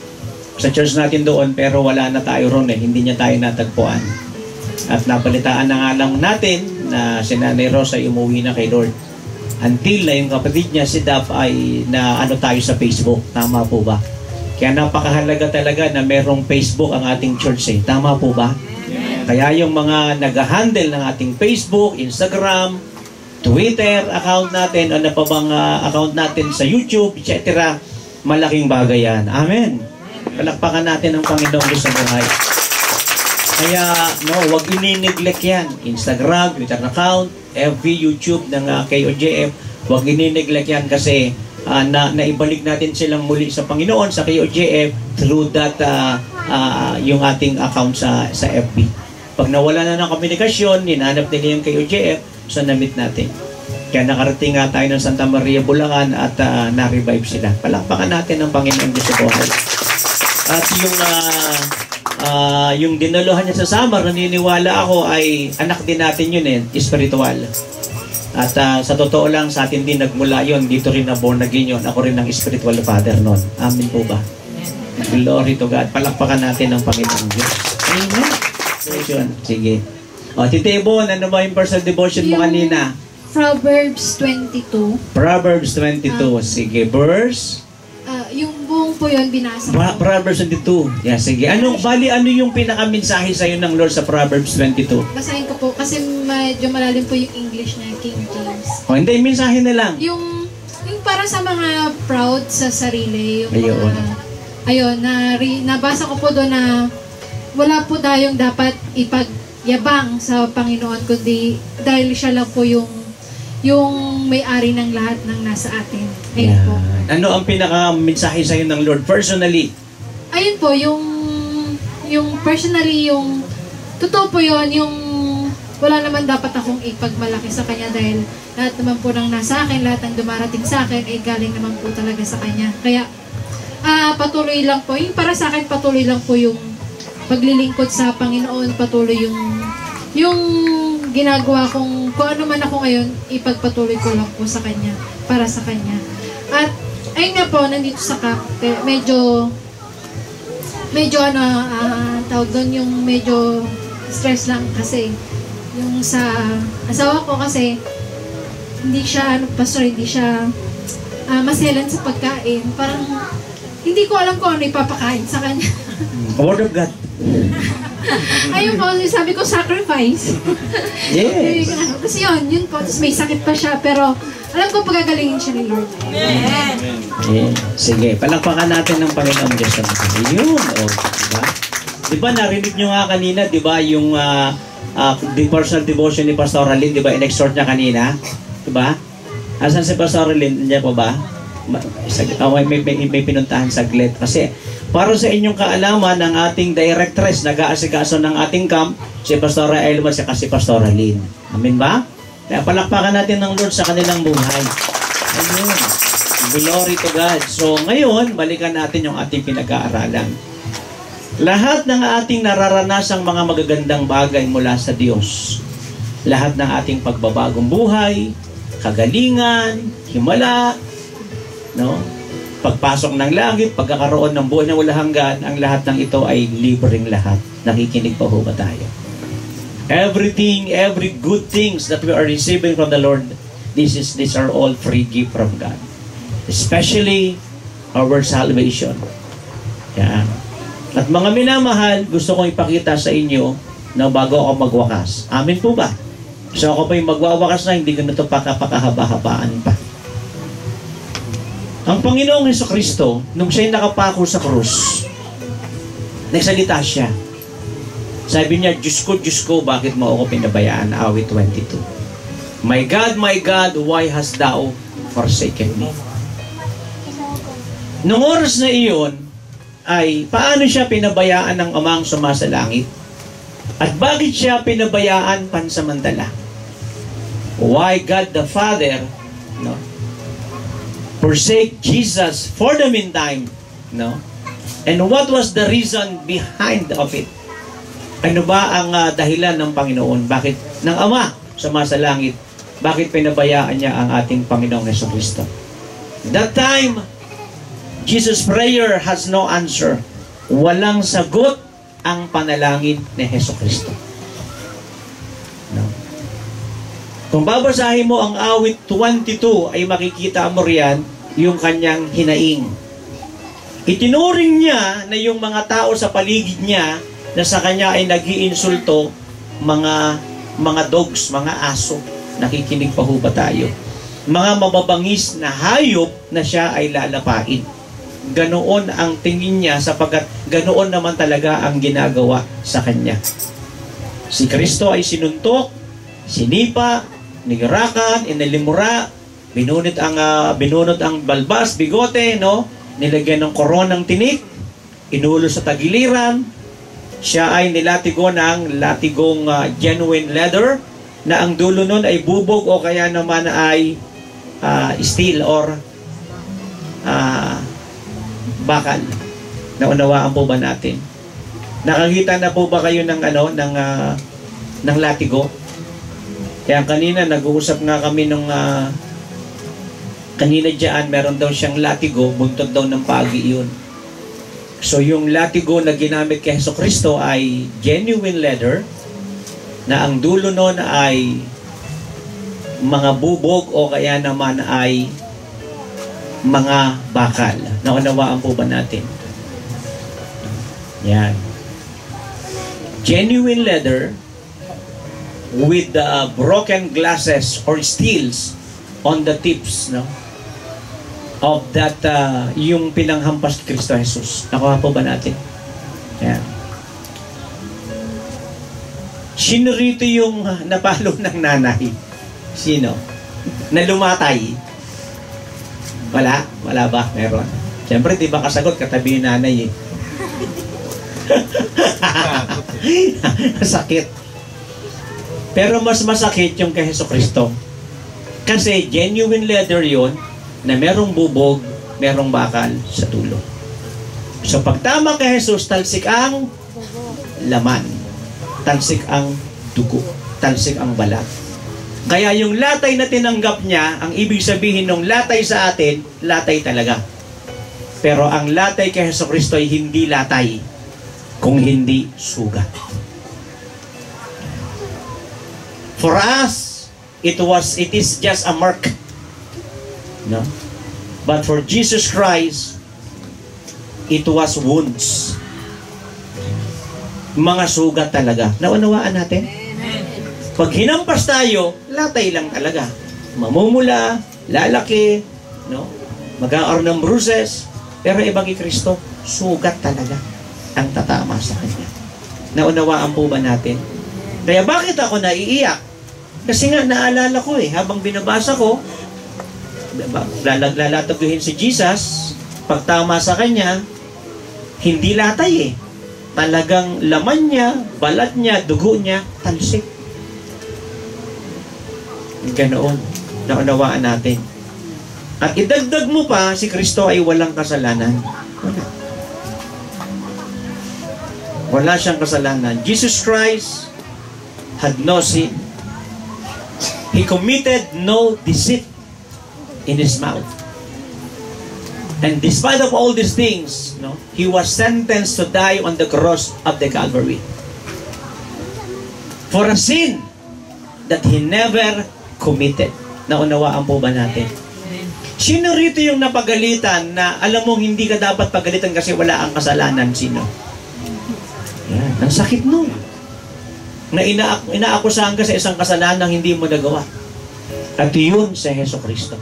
sa church natin doon, pero wala na tayo ron hindi niya tayo natagpuan. At napalitaan na nga lang natin na si Nanay Rosa ay umuwi na kay Lord. Until na yung kapatid niya, si Dap, ay na tayo sa Facebook. Tama po ba? Kaya napakahalaga talaga na merong Facebook ang ating church. Tama po ba? Kaya yung mga nag-handle ng ating Facebook, Instagram, Twitter account natin, ano pa bang account natin sa YouTube, etc. Malaking bagay yan. Amen. Palakpakan natin ang Panginoon sa buhay. Kaya, wag ini-neglect yan. Instagram, Twitter account, FB, YouTube ng KOJF, wag ini-neglect yan kasi naibalik natin silang muli sa Panginoon, sa KOJF, through that yung ating account sa FB. Pag nawala na ng komunikasyon, hinanap nila yung kay UJF, so na-meet natin. Kaya nakarating nga tayo ng Santa Maria, Bulacan at na-revive sila. Palakpakan natin ang Panginoon Diyos sa buhay. At yung dinaluhan niya sa Samar, naniniwala ako ay anak din natin yun spiritual. At sa totoo lang, sa atin din nagmula yun. Dito rin na born again yun. Ako rin ang spiritual father nun. Amen po ba? Glory to God. Palakpakan natin ang Panginoon Diyos. Amen. Sige. O, Tita Ibon, ano ba yung personal devotion mo kanina? Proverbs 22. Proverbs 22. Sige, verse? Yung buong po yun binasa ko. Proverbs 22. Yeah, sige. Ano yung pinaka-mensahe sa'yo ng Lord sa Proverbs 22? Basahin ko po kasi medyo malalim po yung English na King James. O, hindi, mensahe na lang. Yung para sa mga proud sa sarili. Yung ayun. Ayun, nabasa ko po doon na wala po tayong dapat ipagyabang sa Panginoon kundi dahil siya lang po yung may-ari ng lahat ng nasa atin. Ayun po. Ano ang pinaka-mensahe sa'yo ng Lord personally? Ayun po, yung personally, yung totoo po yun, yung wala naman dapat akong ipagmalaki sa Kanya dahil lahat naman po ng nasa akin, lahat ng dumarating sa akin, ay galing naman po talaga sa Kanya. Kaya, patuloy lang po, yung para sa akin, patuloy lang po yung paglilingkod sa Panginoon, patuloy yung ginagawa kong, kung ano man ako ngayon, ipagpatuloy ko lang po sa Kanya, para sa Kanya. At, ayun nga po, nandito sa CAP, medyo tawag doon yung medyo stress lang kasi yung sa asawa ko kasi hindi siya, hindi siya maselan sa pagkain. Parang, hindi ko alam kung ano ipapakain sa kanya. Word of God. Ayun po, sabi ko sacrifice. Yes. Kasi yun po, tapos may sakit pa siya, pero alam ko pagagalingin siya ni Lord. Amen. Yeah. Sige, palakpakan natin ng Panginoon Diyos sa mga. Yun, diba? Diba, narinig nyo nga kanina, diba, yung personal devotion ni Pastor Alin, diba, in-exhort niya kanina? Diba? Asan si Pastor Alin? Niya po ba? May pinuntahan saglit. Kasi, para sa inyong kaalaman, ng ating directress, nag-aasikaso ng ating camp, si Pastor Elma, si Pastor Alin. Amen ba? Kaya palakpakan natin ng Lord sa kanilang buhay. Ayun. Glory to God. So, ngayon, balikan natin yung ating pinag-aaralan. Lahat ng ating nararanasang mga magagandang bagay mula sa Diyos, lahat ng ating pagbabagong buhay, kagalingan, himala, no? Pagpasok ng langit, pagkakaroon ng buhay na wala hanggan, ang lahat ng ito ay libreng lahat. Nakikinig pa ho ba tayo? Everything, every good things that we are receiving from the Lord, these are all free gift from God. Especially our salvation. Yan. At mga minamahal, gusto kong ipakita sa inyo na bago ako magwakas. Amin po ba? So ako pa yung magwawakas na, hindi ganito pakahaba-habaan pa. Ang Panginoong Jesucristo, nung siya'y nakapako sa krus, nagsalita siya. Sabi niya, Diyos ko, bakit mo ako pinabayaan? Awit 22. My God, why hast thou forsaken me? Nung oras na iyon, ay paano siya pinabayaan ng Amang sumasalangit? At bakit siya pinabayaan pansamantala? Why God the Father, no, forsake Jesus for the meantime, no? And what was the reason behind of it? Ano ba ang dahilan ng Panginoon? Bakit ng Ama sumasalangit? Bakit pinabayaan niya ang ating Panginoong Jesucristo? That time, Jesus' prayer has no answer. Walang sagot ang panalangin ni Jesucristo. No? Kung babasahin mo ang awit 22, ay makikita mo riyan yung kanyang hinaing. Itinuring niya na yung mga tao sa paligid niya na sa kanya ay nag-iinsulto, mga dogs, mga aso. Nakikinig pa ho ba tayo? Mga mababangis na hayop na siya ay lalapain. Ganoon ang tingin niya sapagkat ganoon naman talaga ang ginagawa sa kanya. Si Kristo ay sinuntok, sinipa, nigirakan, inalimura, binunot ang balbas, bigote, no? Nilagyan ng koronang tinik, inulo sa tagiliran. Siya ay nilatigo ng latigong genuine leather na ang dulo nun ay bubog o kaya naman ay steel or bakal. Naunawaan po ba natin? Nakakita na po ba kayo ng ng latigo? Kaya kanina nag-uusap nga kami nung kanina diyan, meron daw siyang latigo, buntot daw ng pagi yun. So yung latigo na ginamit kay Jesucristo ay genuine leather na ang dulo nun ay mga bubog o kaya naman ay mga bakal. Naunawaan po ba natin? Yan. Genuine leather with the broken glasses or steels on the tips, no? Of that, yung pinanghampas ni Kristo Jesus. Nakuha po ba natin? Yan. Sino rito yung napalo ng nanay? Sino? Na lumatay? Wala? Wala ba? Meron. Siyempre, di ba kasagot? Katabi yung nanay eh. Sakit. Pero mas masakit yung kay Jesucristo. Kasi genuine leather yon na merong bubog, merong bakal sa dulo. So pagtama kay Jesus, talsik ang laman. Talsik ang dugo. Talsik ang balat. Kaya yung latay na tinanggap niya, ang ibig sabihin ng latay sa atin, latay talaga. Pero ang latay kay Jesucristo ay hindi latay, kung hindi sugat. For us, it is just a mark. No? But for Jesus Christ, it was wounds. Mga sugat talaga. Naunawaan natin? Pag hinampas tayo, latay lang talaga. Mamumula, lalaki, no? Mag-aaroon ng bruises. Pero iba kay Kristo, sugat talaga ang tatama sa Kanya. Naunawaan po ba natin? Kaya bakit ako naiiyak? Kasi nga naalala ko habang binabasa ko, lalataguhin si Jesus, pagtama sa Kanya, hindi latay Talagang laman niya, balat niya, dugo niya, talsik. Ganoon, naunawaan natin. At idagdag mo pa, si Kristo ay walang kasalanan. Wala siyang kasalanan. Jesus Christ had no sin. He committed no deceit in His mouth. And despite of all these things, He was sentenced to die on the cross of the Calvary. For a sin that He never committed. Naunawaan po ba natin? Sino rito yung napagalitan na alam mong hindi ka dapat pagalitan kasi wala ang kasalanan? Sino? Yan. Ang sakit nun. Na inaakusahan ka sa isang kasalanan hindi mo nagawa. At yun sa Jesucristo.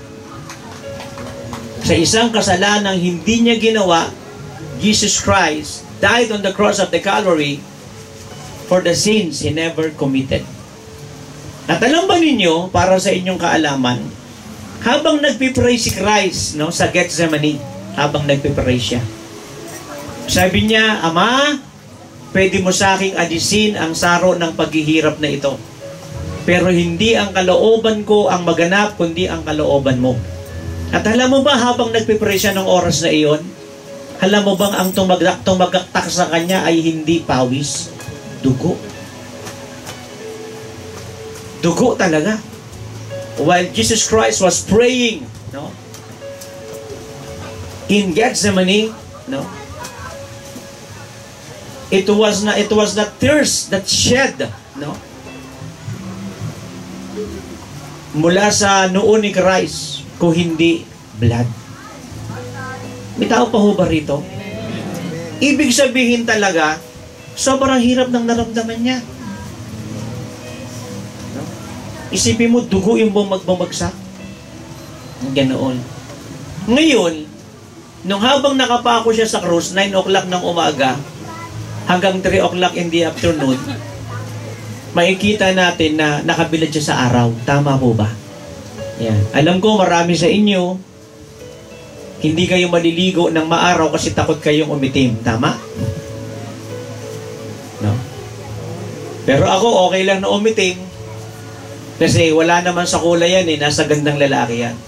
Sa isang kasalanang hindi niya ginawa, Jesus Christ died on the cross of the Calvary for the sins He never committed. At alam ba ninyo, para sa inyong kaalaman, habang nagpipray si Christ sa Gethsemane, habang nagpipray siya, sabi niya, Ama, pwede mo sa aking alisin ang saro ng paghihirap na ito. Pero hindi ang kalooban ko ang maganap, kundi ang kalooban mo. At alam mo ba, habang nagpipray siya ng oras na iyon, alam mo bang ang tumagaktak sa kanya ay hindi pawis? Dugo. Dugo talaga. While Jesus Christ was praying, in Gethsemane, it was not tears that shed, mula sa noo ni Christ, kung hindi blood. May tao pa ho ba rito? Ibig sabihin talaga, sobrang hirap ng naramdaman niya. Isipin mo, dugo yung bumagsak. Ganoon. Ngayon, nung habang nakapako siya sa krus, 9 o'clock ng umaga, hanggang 3 o'clock in the afternoon, makikita natin na nakabilad siya sa araw. Tama po ba? Yan. Alam ko, marami sa inyo, Hindi kayo maliligo ng maaraw kasi takot kayong umitim. Tama? No? Pero ako, okay lang na umitim. Kasi wala naman sa kulay yan eh. Nasa gandang lalaki yan.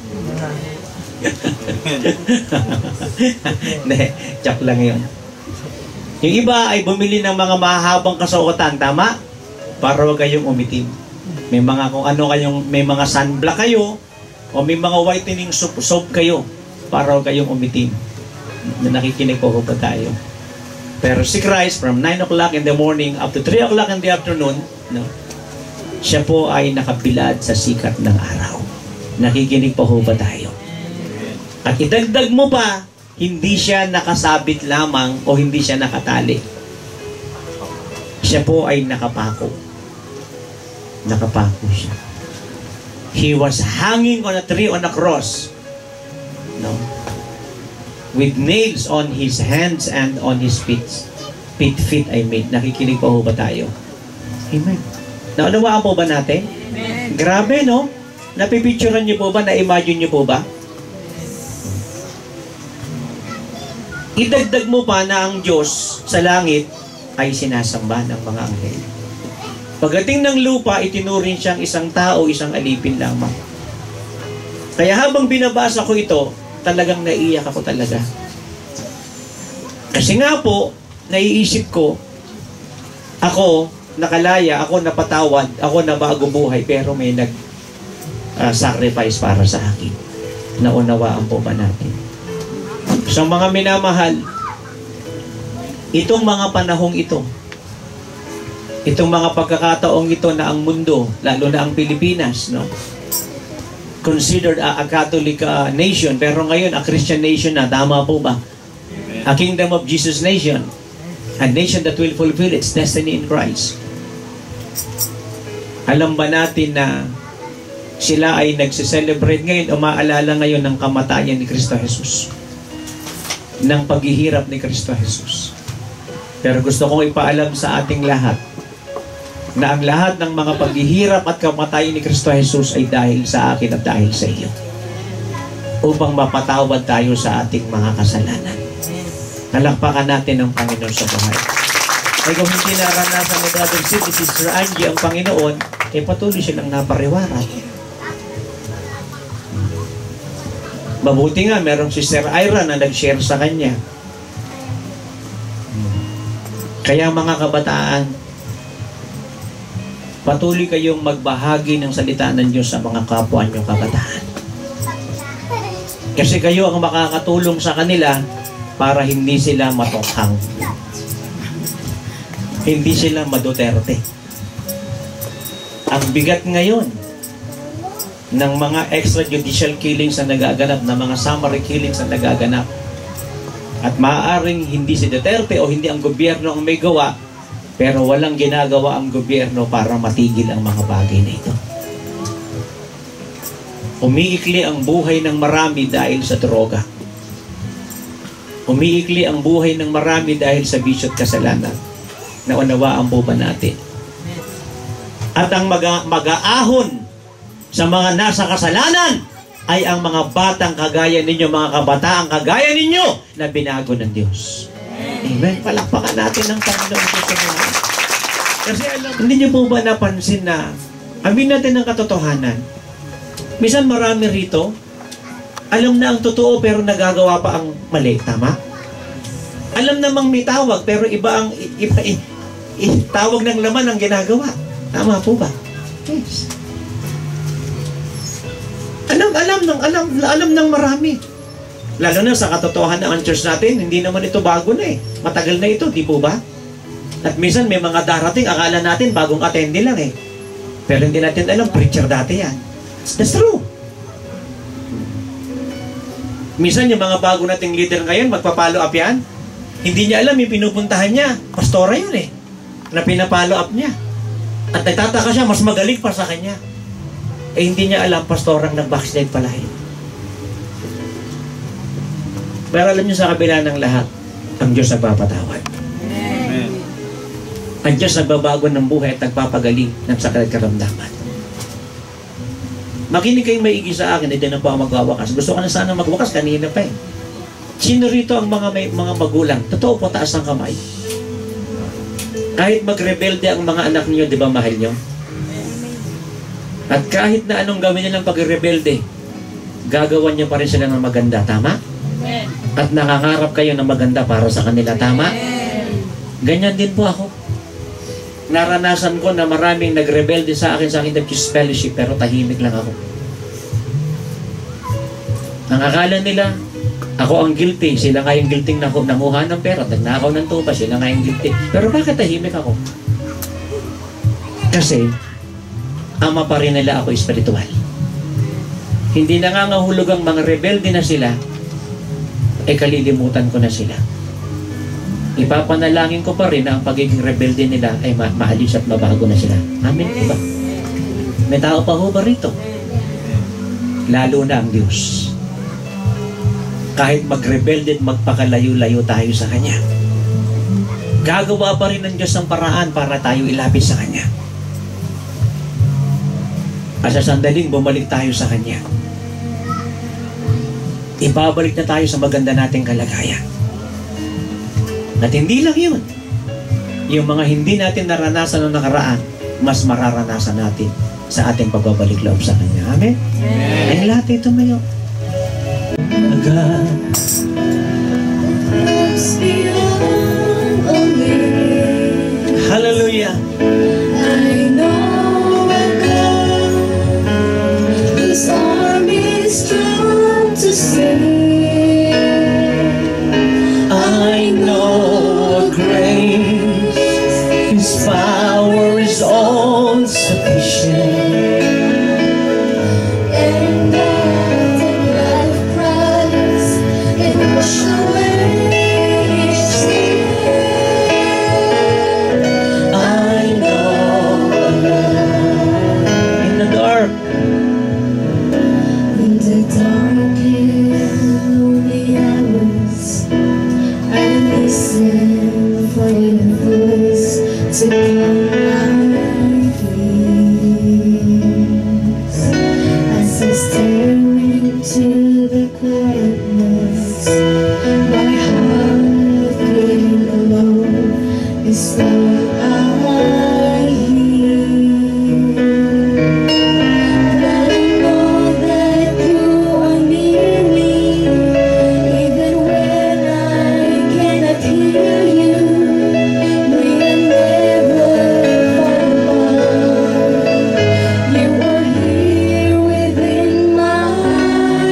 Hindi, joke lang yun. Yung iba ay bumili ng mga mahabang kasuotan. Tama? Para wag kayong umitim. May mga kung ano kayong, may mga sunblock kayo o may mga whitening soap kayo para wag kayong umitim. Nakikinig po ba tayo? Pero si Christ from 9 o'clock in the morning up to 3 o'clock in the afternoon, no, siya po ay nakabilad sa sikat ng araw. Nakikinig po ba tayo? At idagdag mo pa, hindi siya nakasabit lamang o hindi siya nakatali. Siya po ay nakapako. Nakapako siya. He was hanging on a tree on a cross. No? With nails on his hands and on his feet. Feet I mean. Nakikinig po ba tayo? Amen. Naunawaan po ba natin? Amen. Grabe, no? Napipicturean niyo po ba? Na-imagine niyo po ba? Idagdag mo pa na ang Diyos sa langit ay sinasamba ng mga anghel. Pagdating ng lupa, itinuring siyang isang tao, isang alipin lamang. Kaya habang binabasa ko ito, talagang naiiyak ako talaga. Kasi nga po, naiisip ko, ako nakalaya, ako napatawad, ako na bagong buhay, pero may sacrifice para sa akin. Naunawaan po ba natin? So mga minamahal, itong mga panahong ito, itong mga pagkakataong ito na ang mundo, lalo na ang Pilipinas, no, considered a Catholic nation, pero ngayon a Christian nation na, tama po ba? Amen. A kingdom of Jesus nation, a nation that will fulfill its destiny in Christ. Alam ba natin na sila ay nagse-celebrate ngayon, umaalala ngayon ng kamatayan ni Kristo Jesus, ng paghihirap ni Kristo Jesus. Pero gusto kong ipaalam sa ating lahat na ang lahat ng mga paghihirap at kamatayan ni Kristo Jesus ay dahil sa akin at dahil sa iyo, upang mapatawad tayo sa ating mga kasalanan. Nalakpakan natin ang Panginoon sa buhay. Ay kung hindi naranasan ni Brother Sid, ni Sister Angie ang Panginoon, eh patuloy silang napariwara. Mabuti nga, merong Sister Ira na nag-share sa kanya. Kaya mga kabataan, patuloy kayong magbahagi ng salita ng Diyos sa mga kapwa nyo kabataan. Kasi kayo ang makakatulong sa kanila para hindi sila matokhang. Hindi sila maduterte. Ang bigat ngayon ng mga extrajudicial killings na nagaganap, ng mga summary killings na nagaganap. At maaaring hindi si Duterte o hindi ang gobyerno ang may gawa, pero walang ginagawa ang gobyerno para matigil ang mga bagay na ito. Umiikli ang buhay ng marami dahil sa droga. Umiikli ang buhay ng marami dahil sa bisyo at kasalanan. Naunawaan po ba natin? At ang mag-aahon sa mga nasa kasalanan ay ang mga batang kagaya ninyo, mga kabataang kagaya ninyo na binago ng Diyos. Amen. Palakpakan natin ang Panginoon sa mga. Kasi alam, hindi niyo po ba napansin na amin natin ang katotohanan? Minsan marami rito, alam na ang totoo pero nagagawa pa ang mali. Tama? Alam namang may tawag pero iba ang tawag ng laman ang ginagawa. Tama po ba? Yes. Alam ng marami. Lalo na sa katotohanan ng church natin, hindi naman ito bago na eh. Matagal na ito, di po ba? At minsan may mga darating, akala natin bagong attendee lang eh. Pero hindi natin alam, preacher dati yan. That's true. Minsan yung mga bago nating leader ngayon, magpa-follow up yan. Hindi niya alam, yung pinupuntahan niya, pastora yun eh, na pinapollow up niya. At nagtataka siya, mas magaling pa sa kanya. Eh hindi niya alam, pastorang nag-backslide pala yun. Pero alam niyo sa kabila ng lahat, ang Diyos nagpapatawad. Amen. Ang Diyos nagbabago ng buhay at nagpapagaling ng sakit at karamdaman. Makinig kayong maigi sa akin, hindi na po ako magwawakas. Gusto ko na sana magwakas, kanina pa eh. Sino rito ang may mga magulang? Totoo po, taas ng kamay. Kahit magrebelde ang mga anak niyo, di ba mahal niyo? At kahit na anong gawin nilang pagrebelde, gagawan niyo pa rin sila ng maganda. Tama? At nangangarap kayo ng maganda para sa kanila. Tama? Ganyan din po ako. Naranasan ko na maraming nagrebelde sa akin fellowship, pero tahimik lang ako. Ang akala nila, ako ang guilty. Sila nga yung guilty na nanguha ng pera, nagnakaw ng tupa, sila nga yung guilty. Pero bakit tahimik ako? Kasi, ama pa rin nila ako espiritual. Hindi nangangahulog ang mga rebelde na sila, kalilimutan ko na sila. Ipapanalangin ko pa rin na ang pagiging rebelde nila ay maalis at mabago na sila. Amen, diba? May tao pa ho ba rito? Lalo na ang Diyos. Kahit magrebelde at magpakalayo-layo tayo sa Kanya, gagawa pa rin ng Diyos ng paraan para tayo ilapit sa Kanya. At sa sandaling bumalik tayo sa Kanya, ibabalik na tayo sa maganda nating kalagayan. At hindi lang yun. Yung mga hindi natin naranasan noong nakaraan, mas mararanasan natin sa ating pagbabalik loob sa Kanya. Amen? Amen. Ay lahat ito mayo. Hallelujah. I know a God whose arm is strong to save. I know a grace whose power is all sufficient. And that the blood of Christ can wash away each sin. I know a love in the dark. In the dark and lonely hours, I listen for your voice to calm my ears. As I stare into the quietness, my heart feeling alone is what I hear. But I know that you are near me, even when I cannot hear you. We are never far apart. You are here within my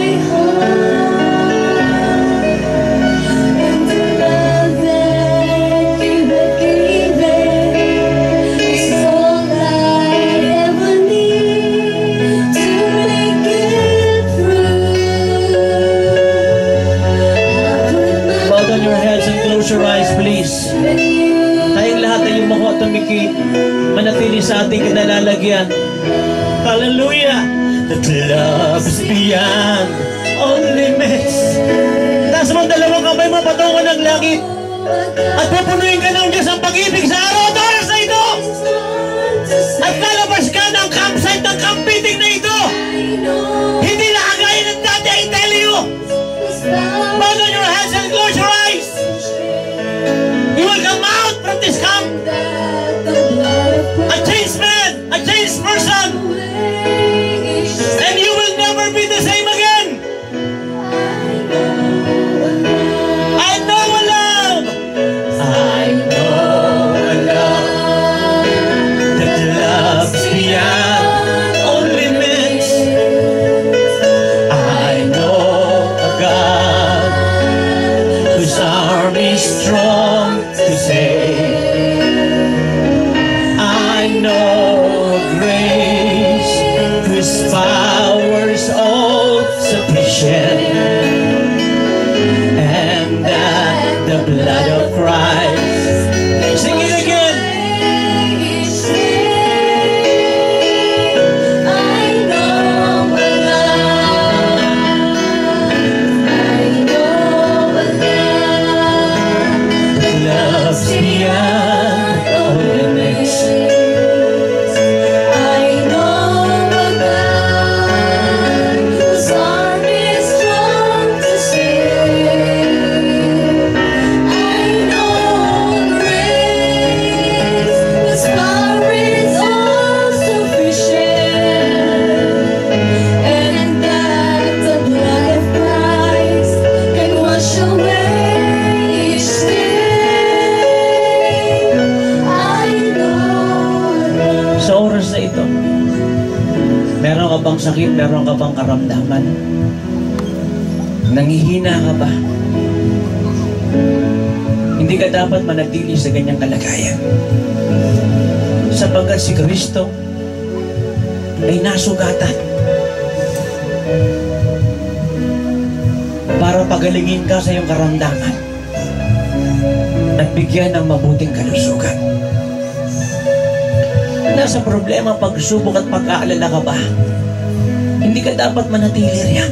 heart, and the love that you have given is all I ever need to make it through. I put my Bow down your heads and close your eyes, please. faith in you. Tayong lahat ay yung mako at tumikit, manatili sa ating kinalalagyan. Hallelujah! That love is beyond all limits. Taas mo ang dalawang kamay mo patungo ng langit at pupunuin ka ng Diyos ang pag-ibig sa araw at oras na ito. At lalabas ka ng campsite ng camp meeting na ito. Hindi na kagaya ng dati, I tell you. Bow down your heads and close your eyes. You will come out from this camp a changed man, a changed person, and you will never be the same again. I know a love. I know a love. That loves beyond all limits. I know a God whose arm is strong to save. I know a grace whose power is all sufficient, and that the blood of Christ. Sing it again. oras na ito, meron ka bang sakit, meron ka bang karamdaman? Nangihina ka ba? Hindi ka dapat manatili sa ganyang kalagayan. Sapagkat si Kristo ay nasugatan para pagalingin ka sa iyong karamdaman at bigyan ng mabuting kalusugan. Nasa problema, pagsubok at pag-aalala ka ba? Hindi ka dapat manatili riyan.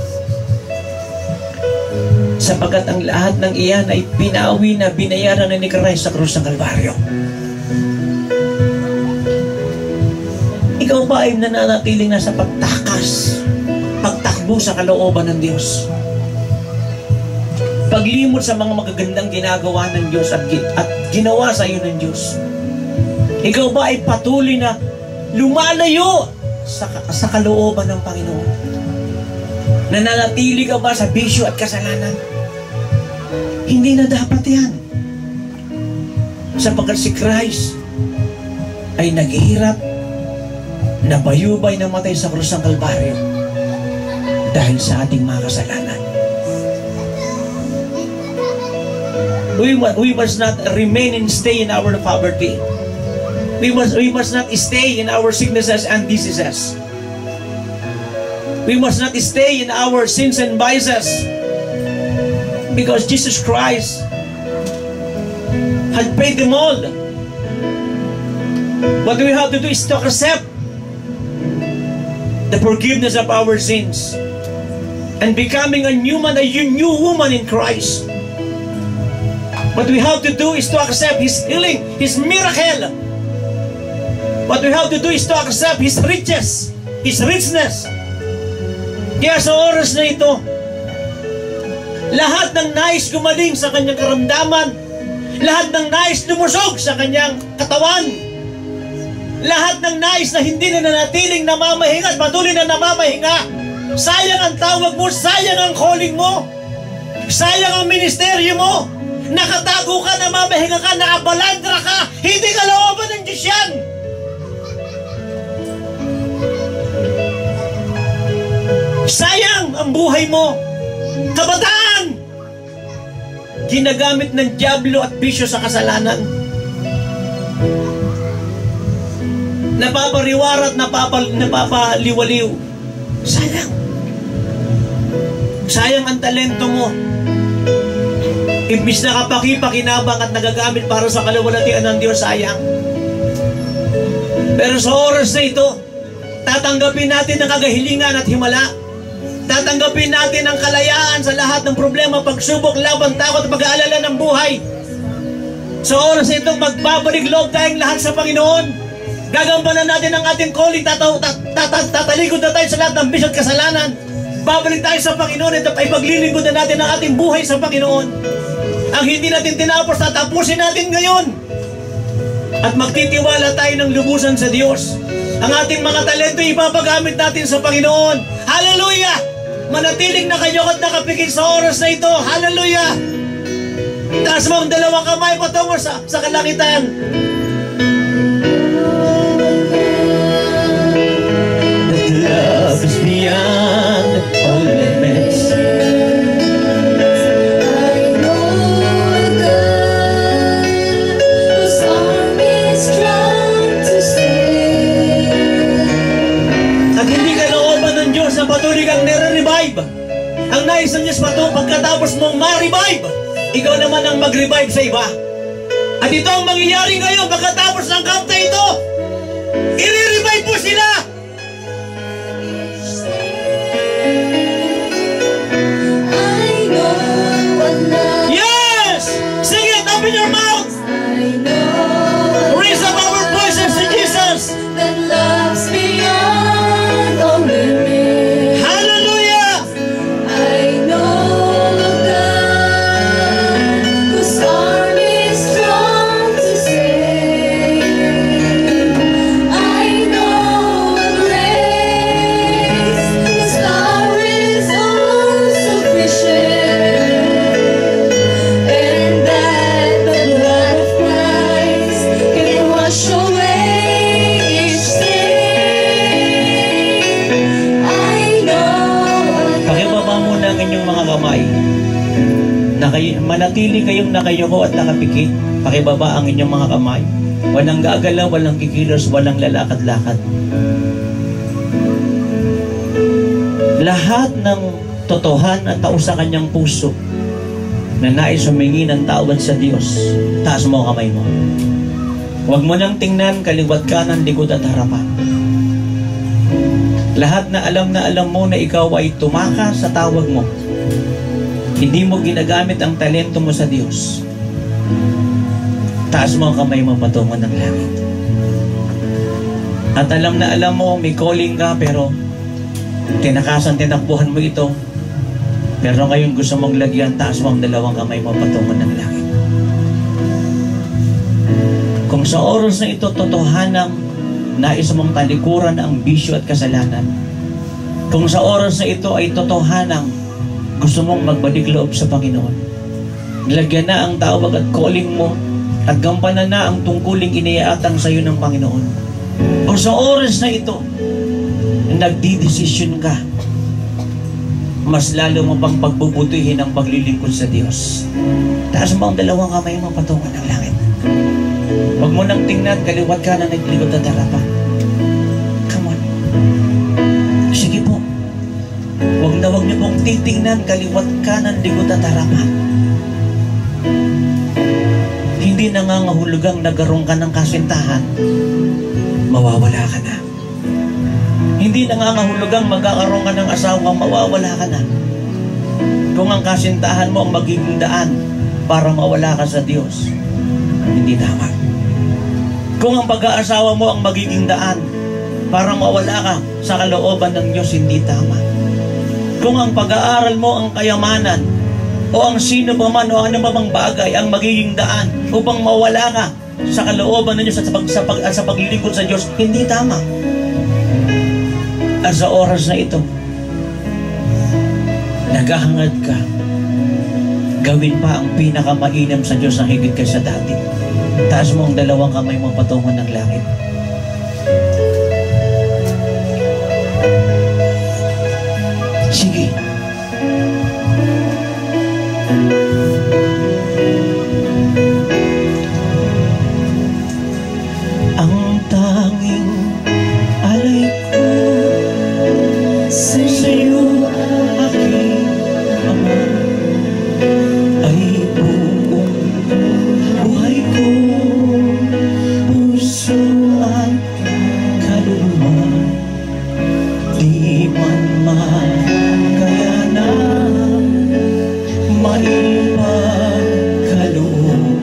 Sapagkat ang lahat ng iyan ay pinawi na, binayaran na ni Christ sa krus ng Kalbaryo. Ikaw ba ay nananatiling nasa pagtakas, pagtakbo sa kalooban ng Diyos? Paglimot sa mga magagandang ginagawa ng Diyos at ginawa sa iyo ng Diyos. Ikaw ba ay patuloy na lumalayo sa kalooban ng Panginoon? Nananatili ka ba sa bisyo at kasalanan? Hindi na dapat yan. Sapagkat si Christ ay naghihirap, nabayubay, namatay sa krus ng Kalbaryo dahil sa ating mga kasalanan. We must not remain and stay in our poverty. We must not stay in our sicknesses and diseases. We must not stay in our sins and vices, because Jesus Christ had paid them all. What we have to do is to accept the forgiveness of our sins and becoming a new woman in Christ. What we have to do is to accept His healing, His miracle. What we have to do is to accept His riches, His richness. Kaya sa oras na ito, lahat ng nais gumaling sa kanyang karamdaman, lahat ng nais lumusog sa kanyang katawan, lahat ng nais na hindi na nanatiling namamahinga at patuloy na namamahinga, sayang ang tawag mo, sayang ang calling mo, sayang ang ministeryo mo, nakatago ka, namamahinga ka, nakabalandra ka, hindi ka looban ng Diyos yan. Sayang ang buhay mo. Kabataan, ginagamit ng dyablo at bisyo sa kasalanan. Napapariwara at napapaliwaliw. Sayang. Sayang ang talento mo. Imbis na kapaki-pakinabang at nagagamit para sa kalawalatian ng Diyos, sayang. Pero sa oras na ito, tatanggapin natin ang kagahilingan at himala. Tatanggapin natin ang kalayaan sa lahat ng problema, pagsubok, laban, takot at pag-aalala ng buhay. Sa oras na ito, magbabalik loob tayong lahat sa Panginoon. Gagampanan natin ang ating calling. Tatalikod na tayo sa lahat ng bisyo at kasalanan. Babalik tayo sa Panginoon at ipaglilingkod na natin ang ating buhay sa Panginoon. Ang hindi natin tinapos, tatapusin natin ngayon. At magtitiwala tayo ng lubusan sa Diyos. Ang ating mga talento ipapagamit natin sa Panginoon. Hallelujah! Manatiling nakayo at nakapikit sa oras na ito. Hallelujah! Taas mo ang dalawang kamay patungo sa kalangitan. That love is beyond all limits. Patuloy kang nire-revive. Ang nais ng Diyos pagkatapos mong ma-revive, ikaw naman ang mag-revive sa iba. At ito ang mangyayari ngayon pagkatapos ng kanta ito. I-revive po sila. Yes! Sing it, open your mouth. Raise up our voices to Jesus. That loves beyond all limits. I manatili kayong nakayuko at nakapikit. Pakibaba ang inyong mga kamay. Walang gagalaw, walang kikilos, walang lalakad-lakad. Lahat ng totohan at tao sa kanyang puso na nais humingi ng tawad sa Diyos, taas mo ang kamay mo. Huwag mo nang tingnan kaliwat kanan, likod at harapan. Lahat na alam mo na ikaw ay tumaka sa tawag mo. Hindi mo ginagamit ang talento mo sa Diyos. Taas mo ang kamay mo patungo ng langit. At alam na alam mo, may calling ka, pero tinakbuhan mo ito. Pero ngayon gusto mong lagyan, taas mo ang dalawang kamay mo patungo ng langit. Kung sa oras na ito, totohanang nais mong talikuran ang bisyo at kasalanan. Kung sa oras na ito ay totohanang gusto mong magbalik loob sa Panginoon, lagyan na ang tawag at calling mo at gampanan na ang tungkuling iniaatang sa iyo ng Panginoon. O sa oras na ito, nagdidesisyon ka, mas lalo mo pang pagbubutihin ang paglilingkod sa Diyos. Taas mo ang dalawang kamay mo patungo ng langit. Huwag mo nang tingnan kaliwat ka na naglikod at harapan. Come on. Sige po. Huwag niyo pong titingnan kaliwat ka ng likod at harapan. Hindi nangangahulugang nagkaroon ka ng kasintahan, mawawala ka na. Hindi nangangahulugang magkakaroon ka ng asawang mawawala ka na. Kung ang kasintahan mo ang magiging daan para mawala ka sa Diyos, hindi tama. Kung ang pag-aasawa mo ang magiging daan para mawala ka sa kalooban ng Diyos, hindi tama. Kung ang pag-aaral mo ang kayamanan o ang sino pa man o ano mang bagay ang magiging daan upang mawala ka sa kalooban ng Diyos at sa paglilingkod sa Diyos, hindi tama. At sa oras na ito, naghahangad ka, gawin pa ang pinakamainam sa Diyos na higit ka sa dati. Taas mo ang dalawang kamay mo patungo ng langit. Sige. Ang tanging alay ko sa iyo, aking Ama, ay buong buhay ko, puso at kaluluwa. Di man makayanan, maipagkaloob,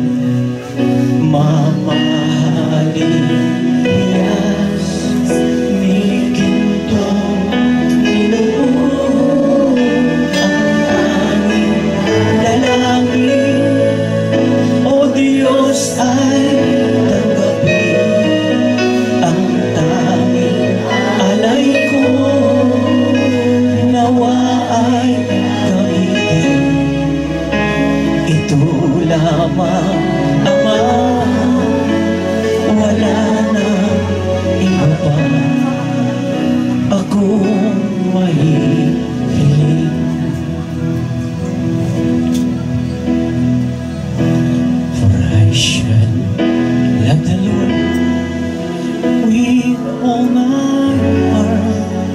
mamahalin iyas ni gintong inuod. Ang aming dalangin, O Diyos, ay tanggapin ang tanging alay ko, nawa ay gamitin. Ito lamang, Ama, wala nang iba pa akong mahihiling. For I shall love the Lord with all my heart.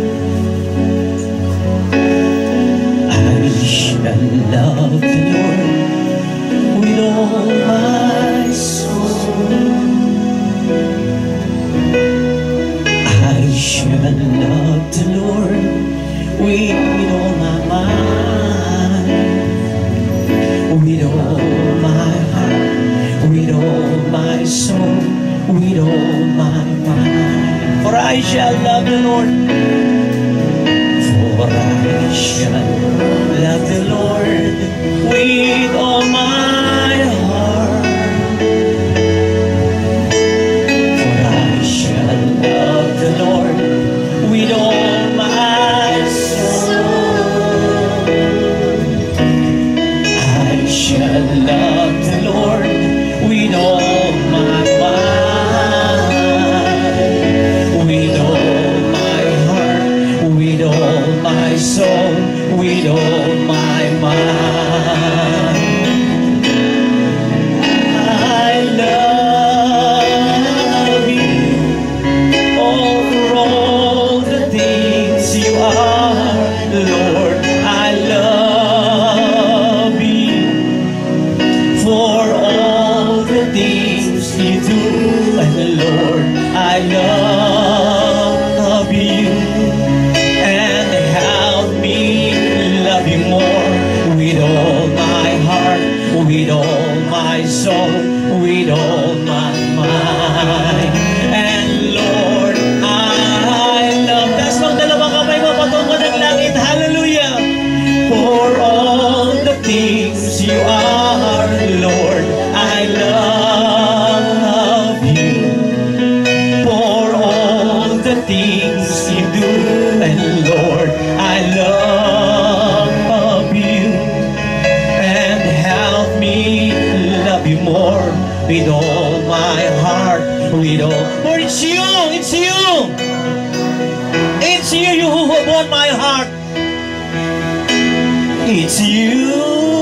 I shall love the Lord with all my soul. I shall love the Lord with all my mind, with all my heart, with all my soul, with all my mind. For I shall love the Lord. For I shall love the Lord with all my heart. For I shall love the Lord with all my soul. I shall love the Lord with all my mind, with all my heart, with all my soul, with all my mind. things you do, and Lord, I love you, and help me love you more with all my heart, with all. Lord, it's you, it's you, it's you who have won my heart. It's you.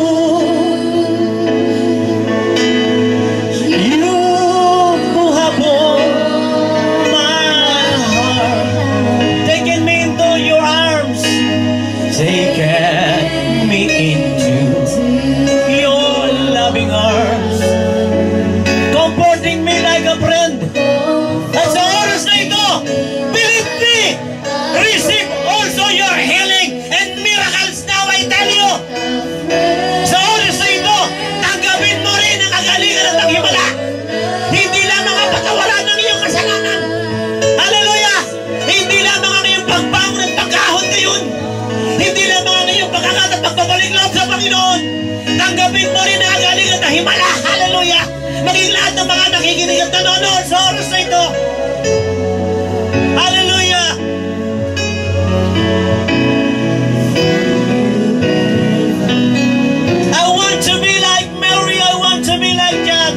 Tanggapin mo rin ang agaling at himala. Hallelujah! Maging lahat ng mga nakikinig at nanonood sa oras na ito. Hallelujah! I want to be like Mary. I want to be like John.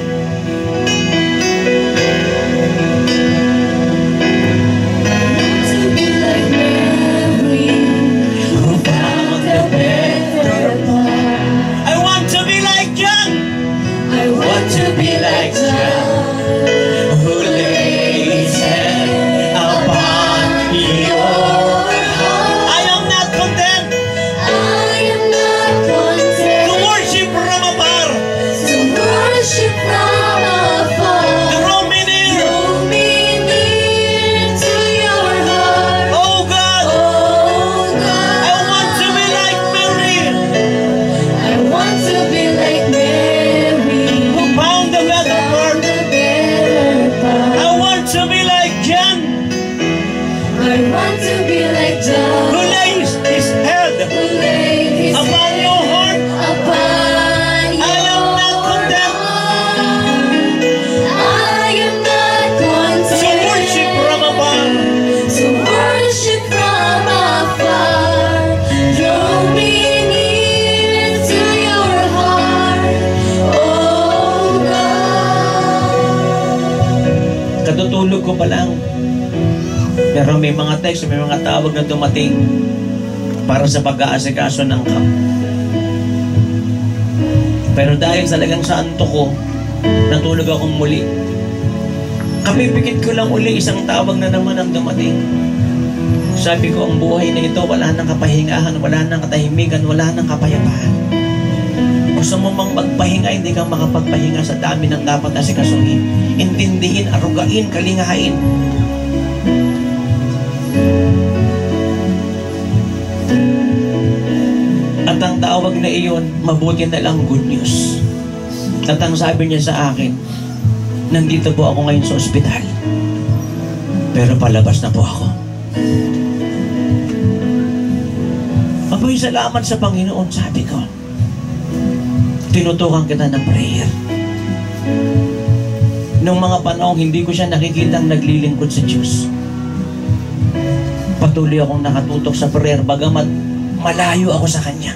Katutulog ko pa lang. Pero may mga text, may mga tawag na dumating para sa pag-aasikaso ng camp. Pero dahil talagang sa anto ko, natulog akong muli. Kapipikit ko lang uli, isang tawag na naman ang dumating. Sabi ko, ang buhay na ito, wala nang kapahingahan, wala nang katahimikan, wala nang kapayapaan. Gusto mo mang magpahinga, hindi kang makapagpahinga sa dami ng dapat asikasuhin. Intindihin, arugain, kalingahain. At ang tawag na iyon, mabuti na lang good news. At ang sabi niya sa akin, nandito po ako ngayon sa ospital, pero palabas na po ako. Abay, salamat sa Panginoon, sabi ko. Tinutukan kita ng prayer. Nung mga panahon, hindi ko siya nakikitang naglilingkod sa Diyos. Patuloy akong nakatutok sa prayer, bagamat malayo ako sa Kanya.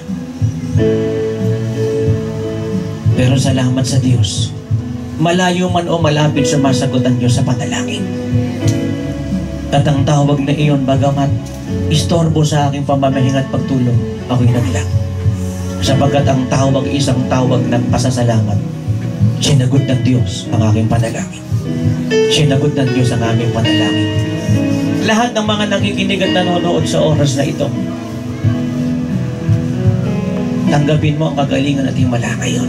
Pero salamat sa Diyos. Malayo man o malapit, sumasagot ang Diyos sa panalangin. At ang tawag na iyon, bagamat istorbo sa aking pamamahinga at pagtulog, ako'y naglang. Sapagkat ang tawag, isang tawag ng pasasalamat. Sinagot ng Diyos ang aking panalangin. Sinagot ng Diyos ang aming panalangin. Lahat ng mga nakikinig at nanonood sa oras na ito, tanggapin mo ang kagalingan at himala ngayon.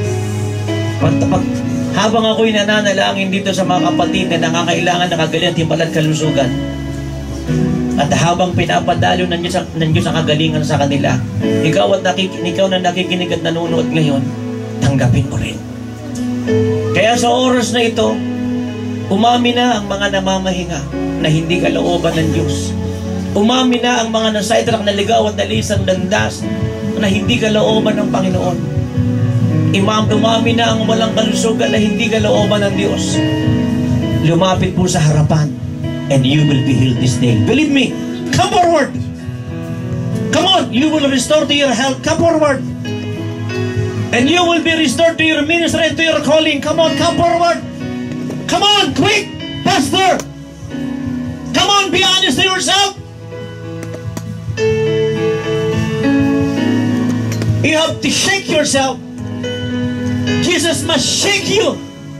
Habang ako'y nananalangin dito sa mga kapatid na nangangailangan ng kagalingan at himala at kalusugan, at habang pinapadalo ng Diyos ang kagalingan sa kanila, ikaw na nakikinig at nanonood ngayon, tanggapin mo rin. Kaya sa oras na ito, umami na ang mga namamahinga na hindi kalooban ng Diyos. Umami na ang mga nasidetrack na ligaw at nalisang landas na hindi kalooban ng Panginoon. Umami na ang walang kalusugan na hindi kalooban ng Diyos. Lumapit po sa harapan. and you will be healed this day. Believe me. Come forward. Come on. You will restore to your health. Come forward. And you will be restored to your ministry and to your calling. Come on. Come forward. Come on. Quick. Pastor. Come on. Be honest to yourself. You have to shake yourself. Jesus must shake you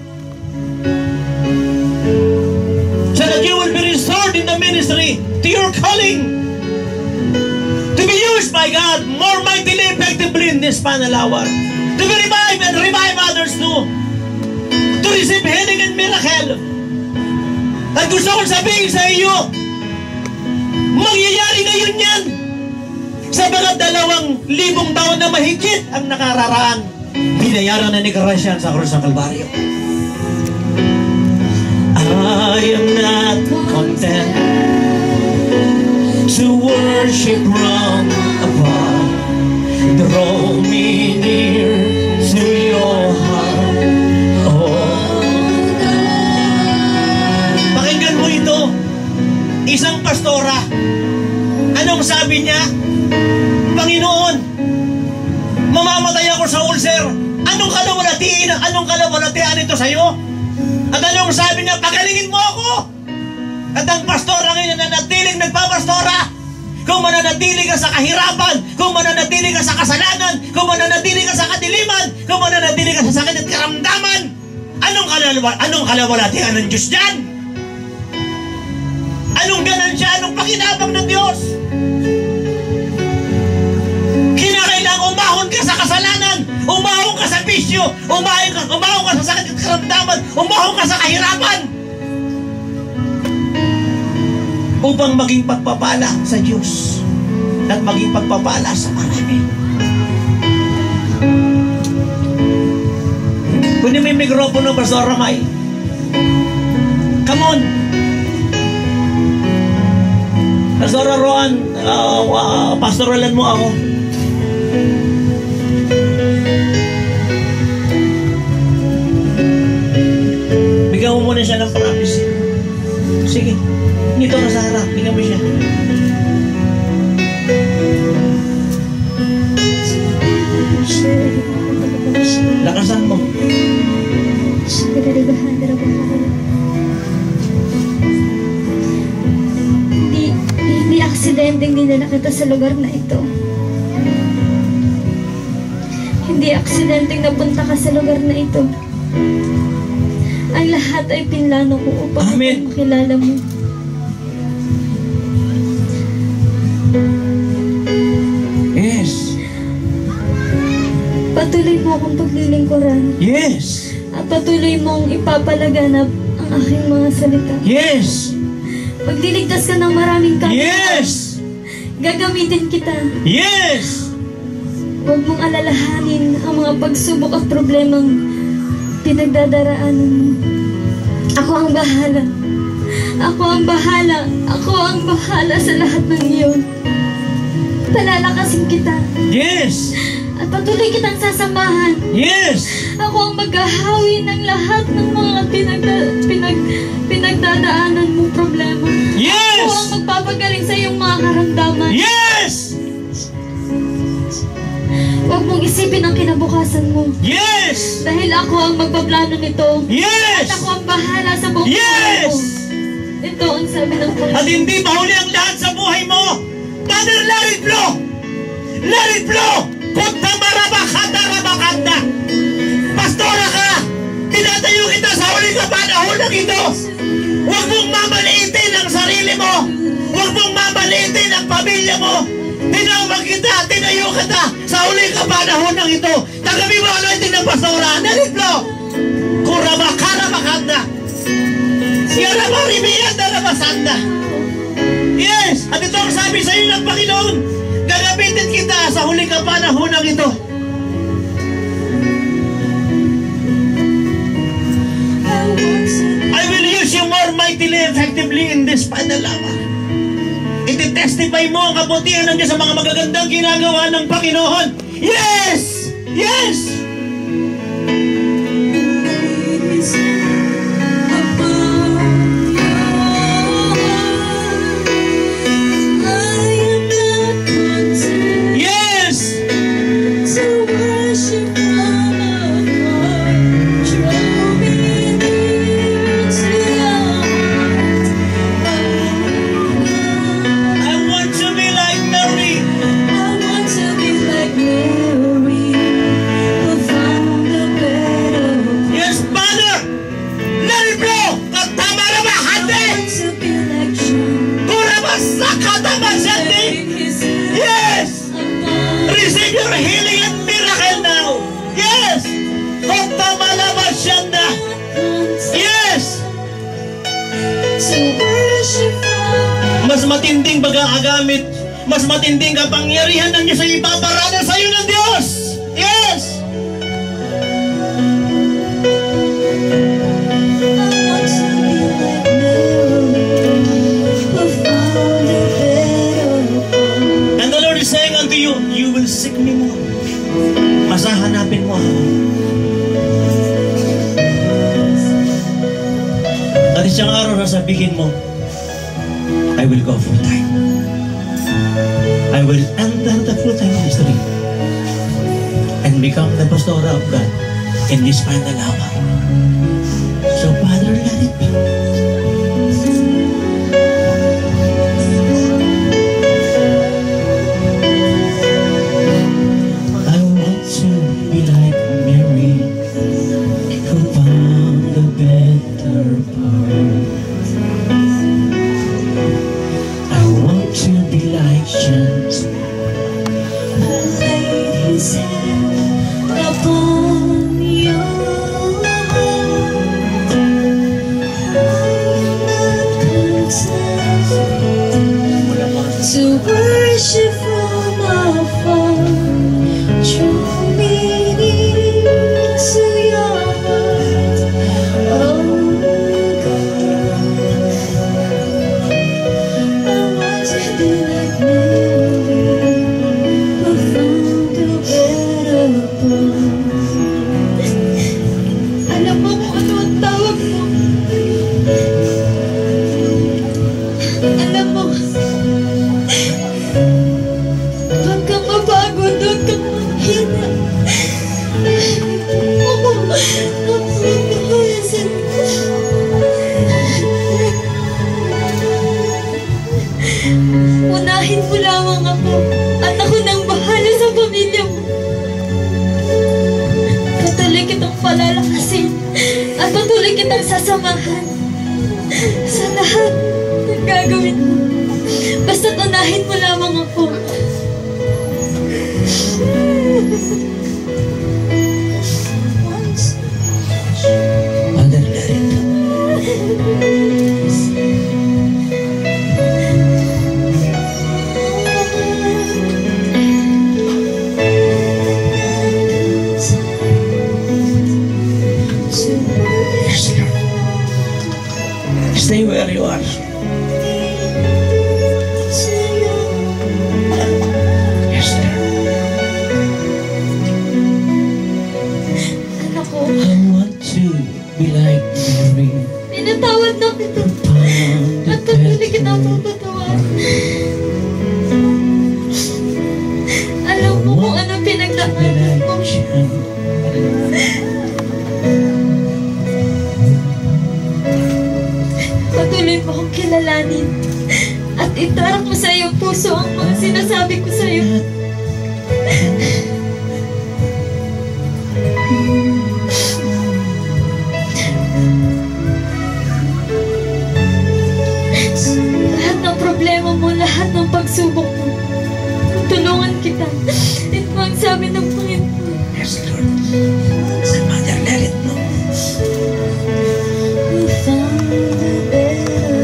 so that you will be restored in the ministry to your calling, to be used by God more mightily, effectively in this final hour, to be revived and revive others too, to receive healing and miracle. At gusto kong sabihin sa iyo, mangyayari ngayon yan sa mga 2,000 taon na mahigit ang nakararaan. Binayaran na ni Christ sa krus ng Kalbaryo. I am not content to worship from afar. Draw me near to your heart. Oh, pakinggan mo ito. Isang pastora. Anong sabi niya? Panginoon, mamamatay ako sa ulcer. Anong kalawalatian ito sa'yo? At anong sabi niya? Pagalingin mo ako. At ang pastora ngayon na nanatiling nagpapastora, kung mananatili ka sa kahirapan, kung mananatili ka sa kasalanan, kung mananatili ka sa kadiliman, kung mananatili ka sa sakit at karamdaman, anong kalawalatian ng Diyos dyan? Anong ganansya? Anong pakinabang ng Diyos? Kinakailangan umahon ka sa kasalanan, umahon ka sa bisyo, umahon ka sa sakit at karamdaman, umahon ka sa kahirapan upang maging pagpapala sa Diyos at maging pagpapala sa marami. Kunin mo yung mikropono, Pastor Ramay. Come on. Pastor Roan, pastoralan mo ako. Bigyan mo muna siya ng promise. Sige, dito ka sa harap. Bigyan mo siya. Lakasan mo. Hindi aksidenteng dinala kita sa lugar na ito. Hindi aksidenteng napunta ka sa lugar na ito. Ang lahat ay pinlano ko upang makilala mo. Yes. Patuloy mo akong paglilingkuran. Yes. At patuloy mong ipapalaganap ang aking mga salita. Yes. Pagliligtas ka ng maraming tao. Yes. Gagamitin kita. Yes. Huwag mong alalahanin ang mga pagsubok at problemang pinagdadaraanan mo. Ako ang bahala. Ako ang bahala. Ako ang bahala sa lahat ng iyon. Palalakasin kita. Yes. At patuloy kitang sasamahan. Yes. Ako ang maghahawi ng lahat ng mga pinagdadaanan mong problema. Yes. Ako ang magpapagaling sa iyong mga karamdaman. Yes. Huwag mong isipin ang kinabukasan mo. Yes. Dahil ako ang magpaplano nito. Yes. At ako ang bahala sa buong buhay Yes. mo. Ito ang sabi ng Panginoon. At hindi mahuli ang lahat sa buhay mo. Father, let it flow. Let it flow. Punta marabakanda. Pastora ka. Tinatayo kita sa huling kapanahon ng ito. Huwag mong mamaliitin ang sarili mo. Huwag mong mamaliitin ang pamilya mo. Tinawag kita, tinayo kita sa huling kapanahon ng ito. Tagabi mo ang anointing ng pastora. Let it flow. Kurabakanda. Siyaramarimianda rabasanda. Yes! At ito ang sabi sa iyo ng Panginoon. Gagamitin kita sa huling kapanahon ng ito. I will use you more mightily, effectively in this final hour. Iti-testify mo ang kabutihan ng Diyos sa mga magagandang ginagawa ng Panginoon. Yes! Yes! Yes! Receive your healing and miracle now. Yes! Yes! Mas matinding pag-aagamit, mas matinding kapangyarihan ng Diyos ay ipaparada sa iyo ng Diyos. Yes! And the Lord is saying unto you, you will seek me more. Mas hahanapin mo ako. At isang araw na sabihin mo, I will go full time. I will enter the full time ministry and become the pastora of God in this final hour. So Father, let it be. I want to be like Mary, who found the better part. I want to be like Shant, who laid his hand upon your heart. I'm not content to worship from afar. True meaning to your heart, oh God. I want to be like Mary, who found a better part. Alam mo kung ano ang tawag mo. Alam mo, huwag kang mapagod, huwag kang mahina. Unahin mo lamang ako at ako nang bahala sa pamilya mo. Patuloy kitang palalakasin at patuloy kitang sasamahan sa lahat ng gagawin mo. Basta't unahin mo lamang ako. Father, let it be. Stay where you are. Yes, Lord. Anak ko, I want to be like Mary, pinatawad na kita who found at the patuloy kitang better papatawad. Alam mo kung ano pinagdaanan mo. Patuloy mo akong kilalanin at itarak mo sa iyong puso ang mga sinasabi ko sa iyo. Lahat ng problema mo, lahat ng pagsubok mo, tulungan kita. Ito ang sabi ng Panginoon. Yes, Lord. And Mother, let it know. We found the better.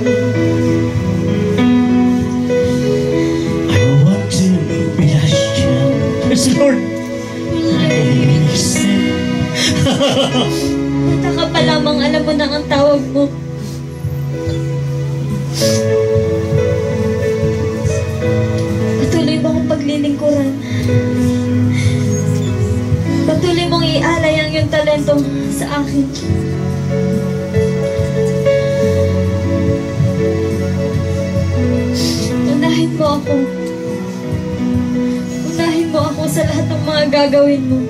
I want to be like Shant. Yes, Lord. Punta ka pa lamang, alam mo na ang tawag mo. Patuloy mo akong paglilingkuran. Patuloy mong ialay ang iyong talento sa akin. Unahin mo ako. Unahin mo ako sa lahat ng mga gagawin mo.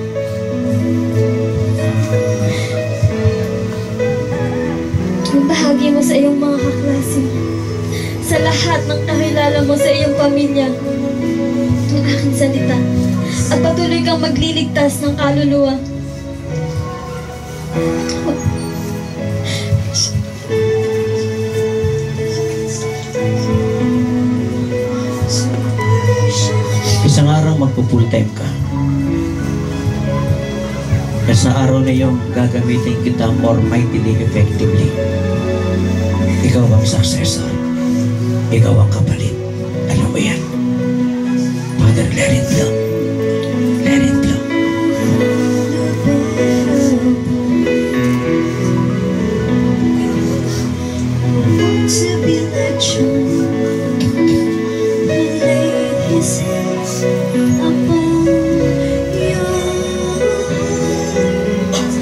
Yung bahagi mo sa iyong mga kaklase. Sa lahat ng kakilala mo sa iyong pamilya. Ang aking salita. At patuloy kang magliligtas ng kaluluwa. magpo-full time ka. At sa araw na yung gagamitin kita more mightily, effectively. Ikaw ang successor. Ikaw ang kapalit. Alam mo yan. Father, let it flow. Let it flow. To be like you, laid his hands upon your heart.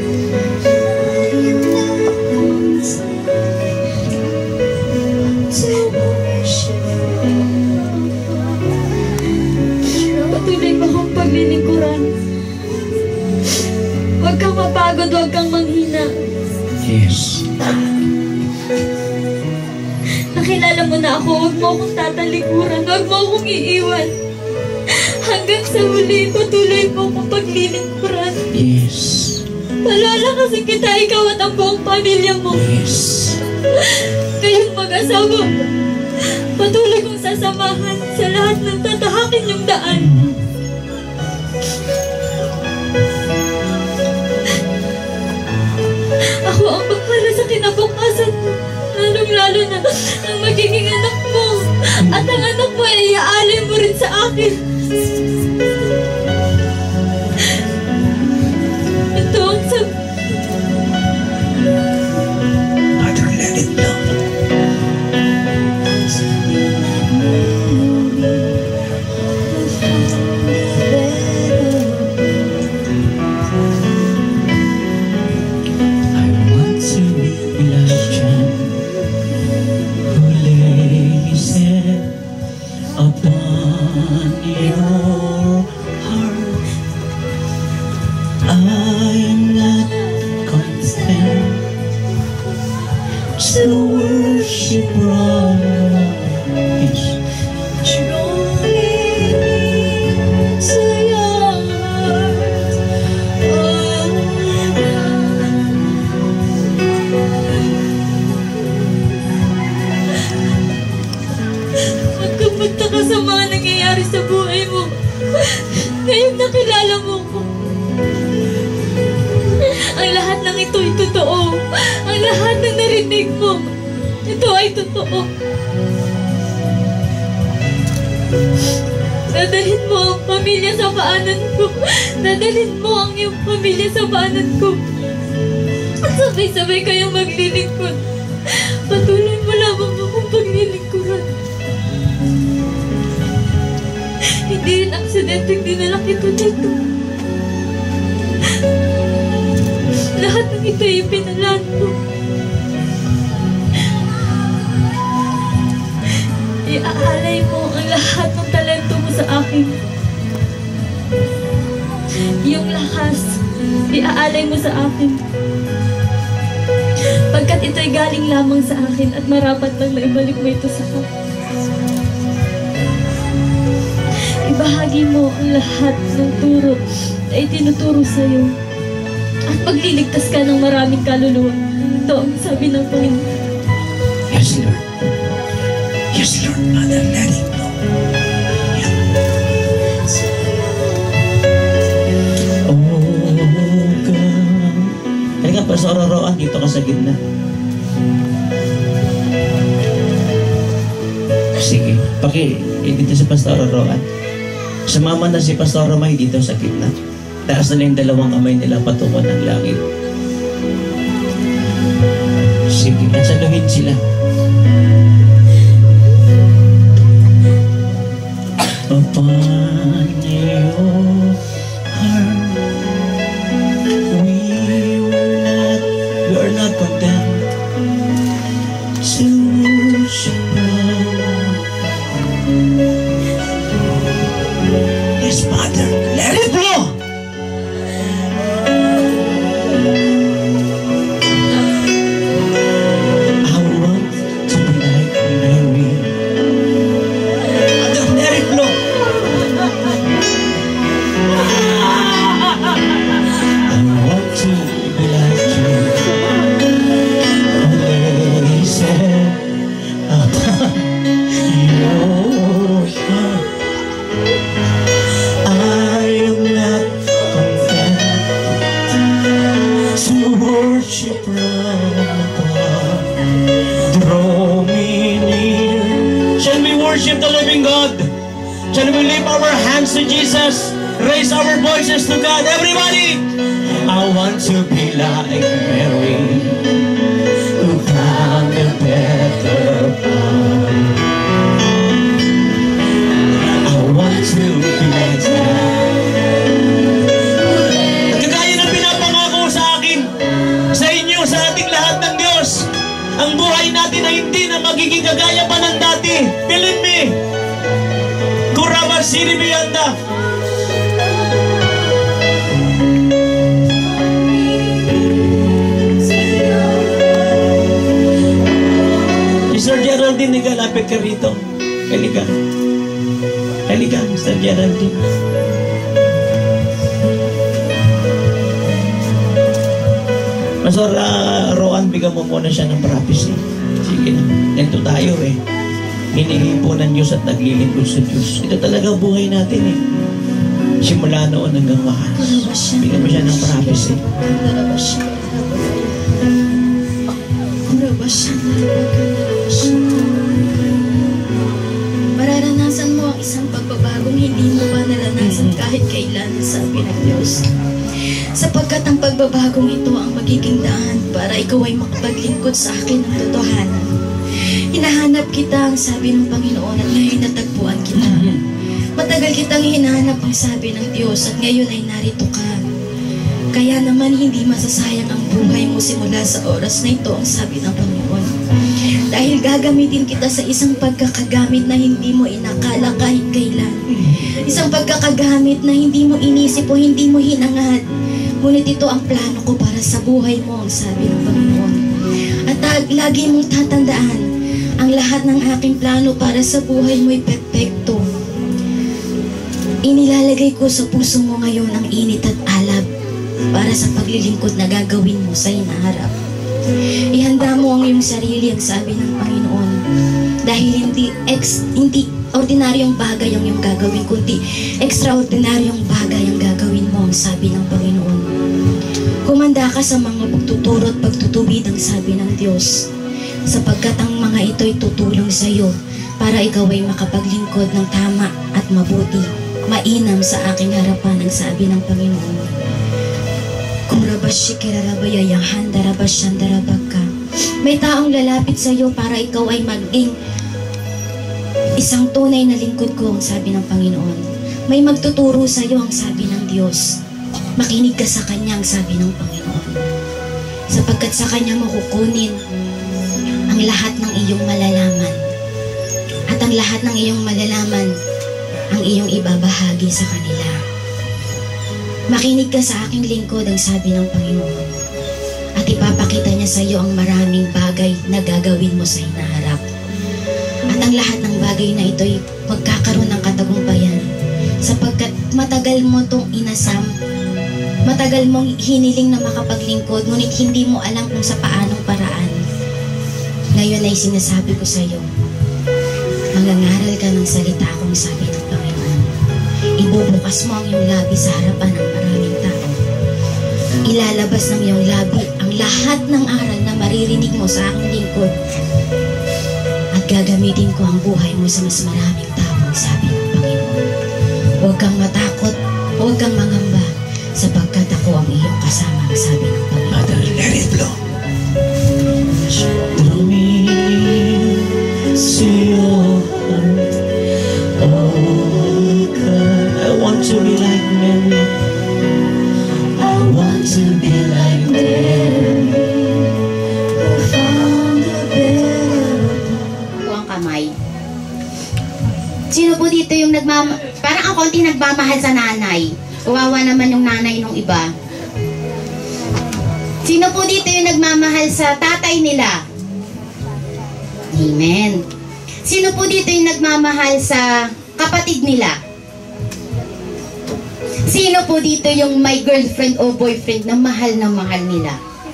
To worship you. Patuloy mo akong paglilingkuran. Huwag kang mapagod, huwag kang manghina. Yes. Nakilala mo na ako, huwag mo akong tatalikuran, huwag mo akong iiwan. Hanggang sa huli, patuloy mo akong paglilingkuran. Yes. Palala kasi kita, ikaw at ang buong pamilya mo. Yes. Kayong mag-asawa, patuloy kong sasamahan sa lahat ng tatahakin yung daan. Ako ang bahala sa kinabukasan mo. Lalong-lalo na ang magiging anak mo. At ang anak mo ay iaalay mo rin sa akin. Ito ang sabi. Father, let it flow. I want to be like John, who lay his head upon your heart. I am not content to worship from his To your heart, oh God. Magkapunta ka sa mga nangyayari sa buhay mo. Ngayon nakilala mo ko. Ang lahat ng ito ay totoo. Ang lahat ng narinig mo, ito ay totoo. Dadalhin mo ang pamilya sa paanan ko. Dadalhin mo ang iyong pamilya sa paanan ko. At sabay-sabay kayong maglilingkod. Patuloy mo lamang akong paglilingkuran. Hindi rin aksidenteng dinala kita dito. Lahat ng ito ay pinalaan mo. Iaalay mo ang lahat ng talento mo sa akin. Yung lakas, iaalay mo sa akin. Pagkat ito'y galing lamang sa akin at marapat lang na ibalik mo ito sa akin. Ibahagi mo ang lahat ng turo na itinuturo sa'yo. At magliligtas ka ng maraming kaluluwa. Ito ang sabi ng Panginoon. Yes, Lord. Yes, Lord. Father, let it go. Oh, God. Halika pa sa ororoan, dito ka sa gitna. Sige, dito sa Pastor Ororoan. Sumama na si Pastor Romay dito sa gitna. Taas na yung dalawang kamay nila patungo ng langit. Sige, at saluhin sila. Upon your heart, we are not content to worship God. Yes, Father, let it blow. I want to be like Mary. Father, let it blow. I want to be like you. Only said about worship the living God? Shall we lift our hands to Jesus? Raise our voices to God. Everybody! I want to be like Mary, who found a better path. I want to be like that. Kagaya ng pinapangako sa akin, sa inyo, sa ating lahat ng Diyos, ang buhay natin ay hindi na magiging kagaya pa ng dati. Believe me. Kuraba Siribiyanda. Mr. Geraldine, nagalapit ka rito. Halika. Halika, Mr. Geraldine. Pastor Roan, bigyan mo muna siya ng prophecy. Sige na. Ito tayo eh. Hinihingi po ng Diyos at naglilingkod sa Diyos. Ito talaga buhay natin eh. Simula noon hanggang wakas. Bigyan mo siya ng prophecy. Mararanasan mo ang isang pagbabagong hindi mo pa naranasan kahit kailan, sabi ng Diyos. Sapagkat ang pagbabagong ito ang magiging daan para ikaw ay makapaglingkod sa akin ng totohanan. Hinahanap kita, ang sabi ng Panginoon, at ngayon natagpuan kita. Matagal kitang hinahanap, ang sabi ng Diyos, at ngayon ay narito ka. Kaya naman hindi masasayang ang buhay mo simula sa oras na ito, ang sabi ng Panginoon. Dahil gagamitin kita sa isang pagkakagamit na hindi mo inakala kahit kailan. Isang pagkakagamit na hindi mo inisip o hindi mo hinangad. Ngunit ito ang plano ko para sa buhay mo, ang sabi ng Panginoon. At lagi mong tatandaan, ang lahat ng aking plano para sa buhay mo ay perpekto. Inilalagay ko sa puso mo ngayon ang init at alab para sa paglilingkod na gagawin mo sa hinaharap. Ihanda mo ang iyong sarili, ang sabi ng Panginoon. Dahil hindi ordinaryong bagay ang iyong gagawin, kundi extraordinaryong bagay ang gagawin mo, ang sabi ng Panginoon. Kumanda ka sa mga pagtuturo at pagtutubid, ang sabi ng Diyos, sapagkat ang mga ito'y tutulong sa iyo para ikaw ay makapaglingkod ng tama at mabuti, mainam sa aking harapan, ang sabi ng Panginoon. May taong lalapit sa iyo para ikaw ay maging isang tunay na lingkod ko, ang sabi ng Panginoon. May magtuturo sa iyo, ang sabi ng Diyos. Makinig ka sa Kanya, ang sabi ng Panginoon. Sapagkat sa Kanya mo kukunin ang lahat ng iyong malalaman. At ang lahat ng iyong malalaman, ang iyong ibabahagi sa kanila. Makinig ka sa aking lingkod, ang sabi ng Panginoon. At ipapakita niya sa iyo ang maraming bagay na gagawin mo sa hinaharap. At ang lahat ng bagay na ito'y magkakaroon ng katagumpayan. Sapagkat matagal mo itong inasam, matagal mong hiniling na makapaglingkod, ngunit hindi mo alam kung sa paanong paraan. Ngayon ay sinasabi ko sa iyo, mangangaral ka ng salita kong sabi ng Panginoon. Ibubukas mo ang iyong labi sa harapan ng maraming tao. Ilalabas ng iyong labi ang lahat ng aral na maririnig mo sa aking lingkod. At gagamitin ko ang buhay mo sa mas maraming tao, sabi ng Panginoon. Huwag kang matakot, huwag kang mangamba, sapagkat ako ang iyong kasama, sabi ng Panginoon. Father, let it blow. Draw me to your heart. Oh God, I want to be like Mary. I want to be like Mary. Who found the better. Ang kamay. Sino po dito yung parang ang konti nagmamahal sa nanay? Kawawa naman yung nanay nung iba. Sino po dito yung nagmamahal sa tatay nila? Amen. Sino po dito yung nagmamahal sa kapatid nila? Sino po dito yung may girlfriend o boyfriend na mahal nila?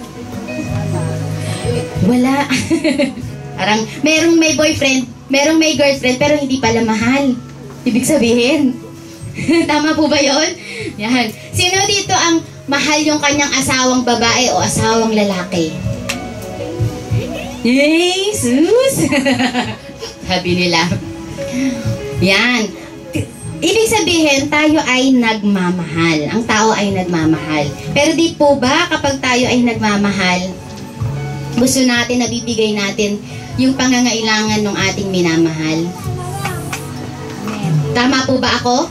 Wala. Parang merong may boyfriend, merong may girlfriend, pero hindi pala mahal. Ibig sabihin. Tama po ba yun? Yan. Sino dito ang mahal yung kanyang asawang babae o asawang lalaki? Jesus! Sabi nila, Yan. Ibig sabihin, tayo ay nagmamahal. Ang tao ay nagmamahal. Pero di po ba kapag tayo ay nagmamahal, gusto natin, nabibigay natin yung pangangailangan ng ating minamahal? Tama po ba ako?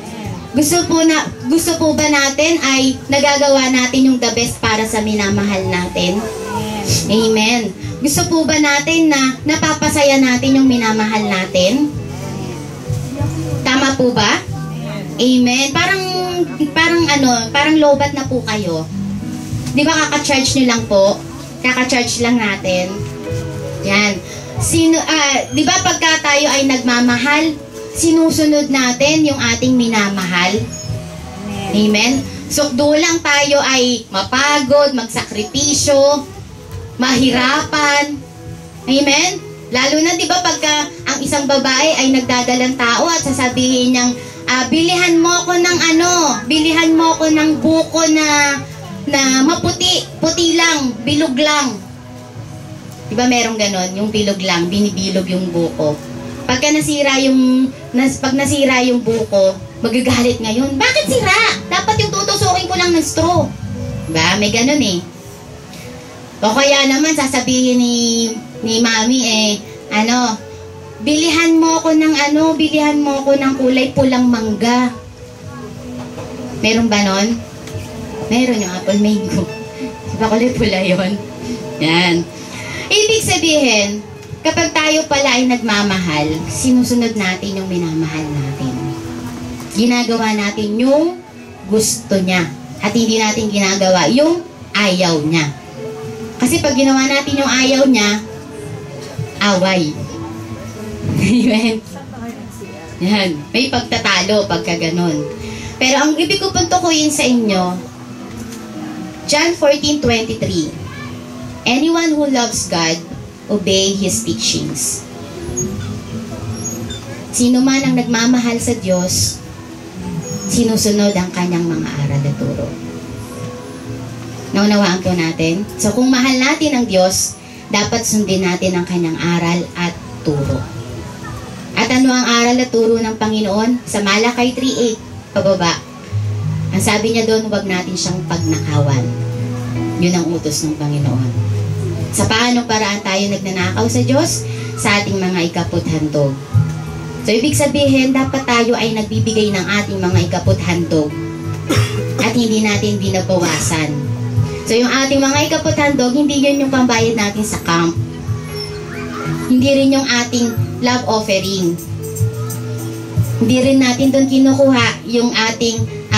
Gusto po ba natin ay nagagawa natin yung the best para sa minamahal natin? Amen. Gusto po ba natin na napapasaya natin yung minamahal natin? Tama po ba? Amen. Parang lobat na po kayo. Di ba kaka-charge nyo lang po? Kaka-charge lang natin. Yan. Di ba pagka tayo ay nagmamahal, sinusunod natin yung ating minamahal? Amen. So, lang tayo ay mapagod, magsakripisyo, mahirapan. Amen. Lalo na, di ba, pagka ang isang babae ay nagdadalang tao at sasabihin niyang, bilihan mo ako ng buko na maputi, puti lang, bilog lang. Di ba merong ganon, yung bilog lang, binibilog yung buko. Pag nasira yung buko, magagalit ngayon. Bakit sira? Dapat yung tutusukin ko lang ng straw. Diba? May ganon eh. O kaya naman, sasabihin ni mami bilihan mo ako ng kulay pulang mangga. Meron ba nun? Meron yung apple mango. Diba kulay pula yun? Yan. Ibig sabihin, kapag tayo pala ay nagmamahal, sinusunod natin yung minamahal natin. Ginagawa natin yung gusto niya. At hindi natin ginagawa yung ayaw niya. Kasi pag ginawa natin yung ayaw niya, away. Amen. Yan. May pagtatalo pagka ganun. Pero ang ibig ko puntukuyin sa inyo, John 14:23. Anyone who loves God, obey His teachings. Sino man ang nagmamahal sa Diyos, sinusunod ang kanyang mga aral at turo. Naunawaan po natin? So kung mahal natin ang Diyos, dapat sundin natin ang kanyang aral at turo. At ano ang aral at turo ng Panginoon? Sa Malakay 3:8, pababa. Ang sabi niya doon, huwag natin siyang pagnakawan. Yun ang utos ng Panginoon. Sa paanong paraan tayo nagnanakaw sa Diyos? Sa ating mga ikaputhandog. So, ibig sabihin, dapat tayo ay nagbibigay ng ating mga ikaputhandog at hindi natin binabawasan. So, yung ating mga ikaputhandog, hindi yun yung pambayad natin sa camp. Hindi rin yung ating love offering. Hindi rin natin doon kinukuha yung ating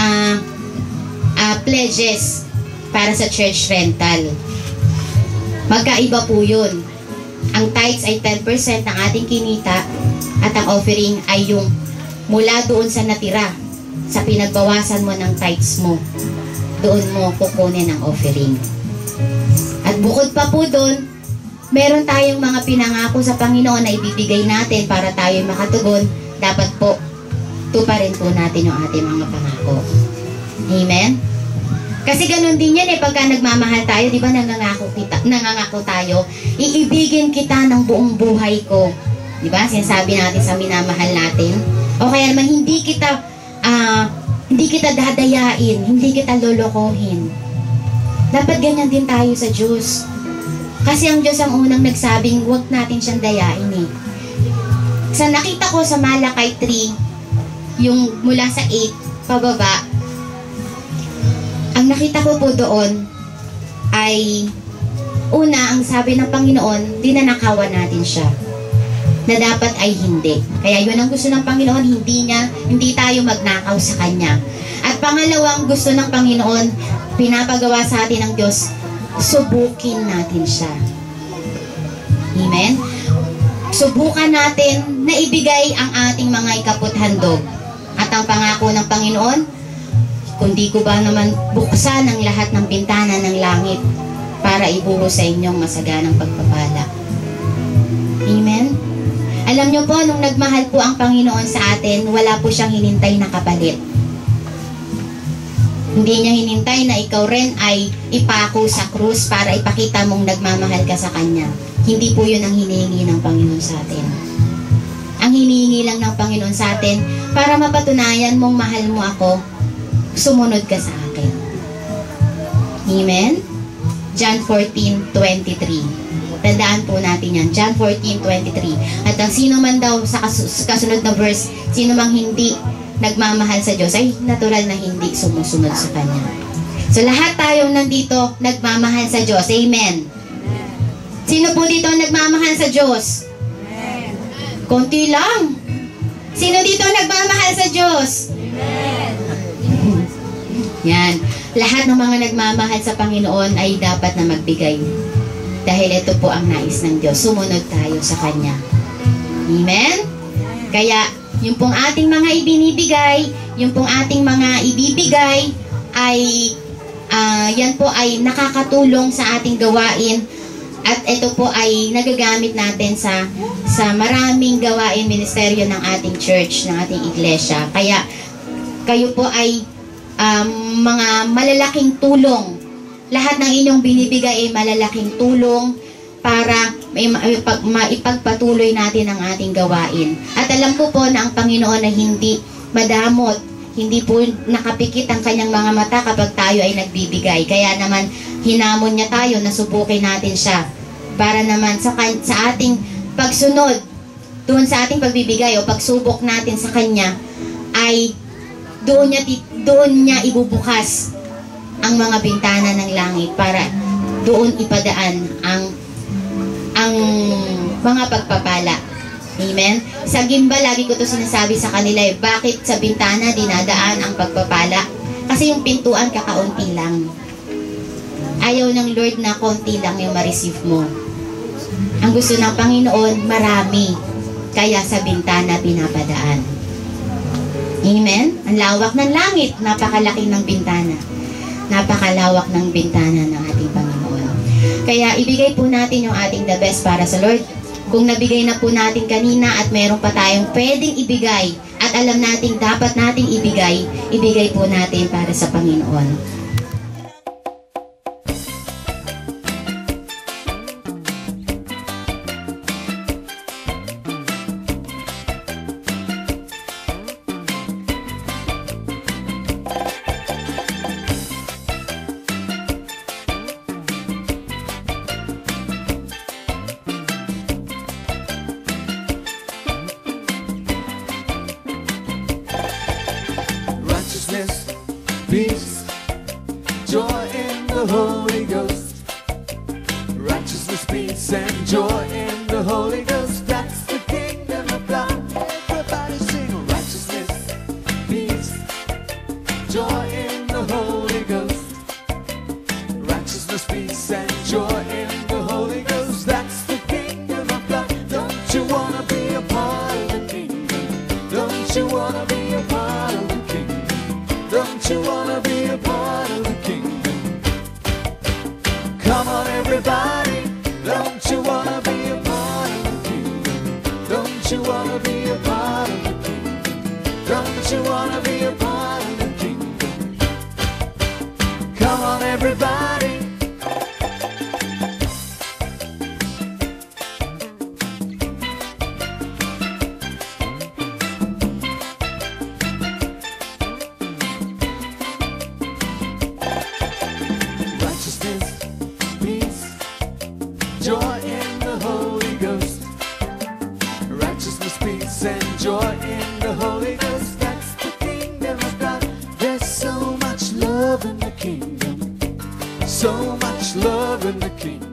pledges para sa church rental. Magkaiba po yun. Ang tithes ay 10% ng ating kinita at ang offering ay yung mula doon sa natira, sa pinagbawasan mo ng tithes mo, doon mo kukunin ang offering. At bukod pa po doon, meron tayong mga pinangako sa Panginoon na ibibigay natin para tayo makatugon. Dapat po, tuparin po natin yung ating mga pangako. Amen? Kasi ganun din yan pagka nagmamahal tayo, di ba nangangako tayo, iibigin kita ng buong buhay ko. Di ba? Sinasabi natin sa minamahal natin. O kaya naman, hindi kita dadayain, hindi kita lolokohin. Dapat ganyan din tayo sa Diyos. Kasi ang Diyos ang unang nagsabing, huwag natin siyang dayain eh. Sa nakita ko sa Malakay 3, yung mula sa 8, pababa, ang nakita ko po doon ay una, ang sabi ng Panginoon, dinanakawan natin siya. Na dapat ay hindi. Kaya yun ang gusto ng Panginoon, hindi tayo magnakaw sa Kanya. At pangalawang gusto ng Panginoon, pinapagawa sa atin ng Diyos, subukin natin siya. Amen? Subukan natin na ibigay ang ating mga ikaputhandog. At ang pangako ng Panginoon, kundi ko ba naman buksan ang lahat ng bintana ng langit para ibuhos sa inyong masaganang pagpapala. Amen? Alam niyo po, nung nagmahal po ang Panginoon sa atin, wala po siyang hinintay na kapalit. Hindi niya hinintay na ikaw rin ay ipako sa krus para ipakita mong nagmamahal ka sa Kanya. Hindi po yun ang hinihingi ng Panginoon sa atin. Ang hinihingi lang ipinahayag ng Panginoon sa atin para mapatunayan mong mahal mo ako, sumunod ka sa akin. Amen? John 14:23. Tandaan po natin yan. John 14:23. At ang sino man daw sa kasunod na verse, sino mang hindi nagmamahal sa Diyos, ay natural na hindi sumusunod sa Kanya. So lahat tayo nandito nagmamahal sa Diyos. Amen. Sino po dito nagmamahal sa Diyos? Konti lang. Sino dito nagmamahal sa Diyos? Yan. Lahat ng mga nagmamahal sa Panginoon ay dapat na magbigay. Dahil ito po ang nais ng Diyos. Sumunod tayo sa Kanya. Amen? Kaya, yung pong ating mga ibinibigay, yung pong ating mga ibibigay, ay yan po ay nakakatulong sa ating gawain. At ito po ay nagagamit natin sa maraming gawain ministeryo ng ating church, ng ating iglesia. Kaya kayo po ay mga malalaking tulong. Lahat ng inyong binibigay ay malalaking tulong para maipagpatuloy natin ang ating gawain. At alam ko po na ang Panginoon ay hindi madamot, hindi po nakapikit ang kanyang mga mata kapag tayo ay nagbibigay. Kaya naman hinamon niya tayo na subukin natin siya para naman sa ating pagsunod doon sa ating pagbibigay o pagsubok natin sa kanya ay doon niya ibubukas ang mga bintana ng langit para doon ipadaan ang mga pagpapala. Amen? Sa Gimba, lagi ko to sinasabi sa kanila bakit sa bintana dinadaan ang pagpapala? Kasi yung pintuan kakaunti lang. Ayaw ng Lord na konti lang yung ma-receive mo. Ang gusto ng Panginoon, marami. Kaya sa bintana pinapadaan. Amen? Ang lawak ng langit, napakalaki ng bintana. Napakalawak ng bintana ng ating Panginoon. Kaya ibigay po natin yung ating the best para sa Lord. Kung nabigay na po natin kanina at meron pa tayong pwedeng ibigay at alam nating dapat nating ibigay, ibigay po natin para sa Panginoon. Peace, joy in the Holy Ghost. Righteousness, peace, and joy in the Holy Ghost. That's the kingdom of God. Everybody sing righteousness, peace, joy in the Holy Ghost. Righteousness, peace, and joy in the Holy Ghost. That's the kingdom of God. Don't you wanna be a part of the kingdom? Don't you wanna be a part of the kingdom? Don't you wanna be a part of the kingdom? Come on everybody, don't you wanna be a part of the kingdom? Don't you wanna be a part of the kingdom? Don't you wanna be a part of the kingdom? Come on everybody. Joy in the Holy Ghost. Righteousness, peace, and joy in the Holy Ghost. That's the kingdom of God. There's so much love in the kingdom. So much love in the kingdom.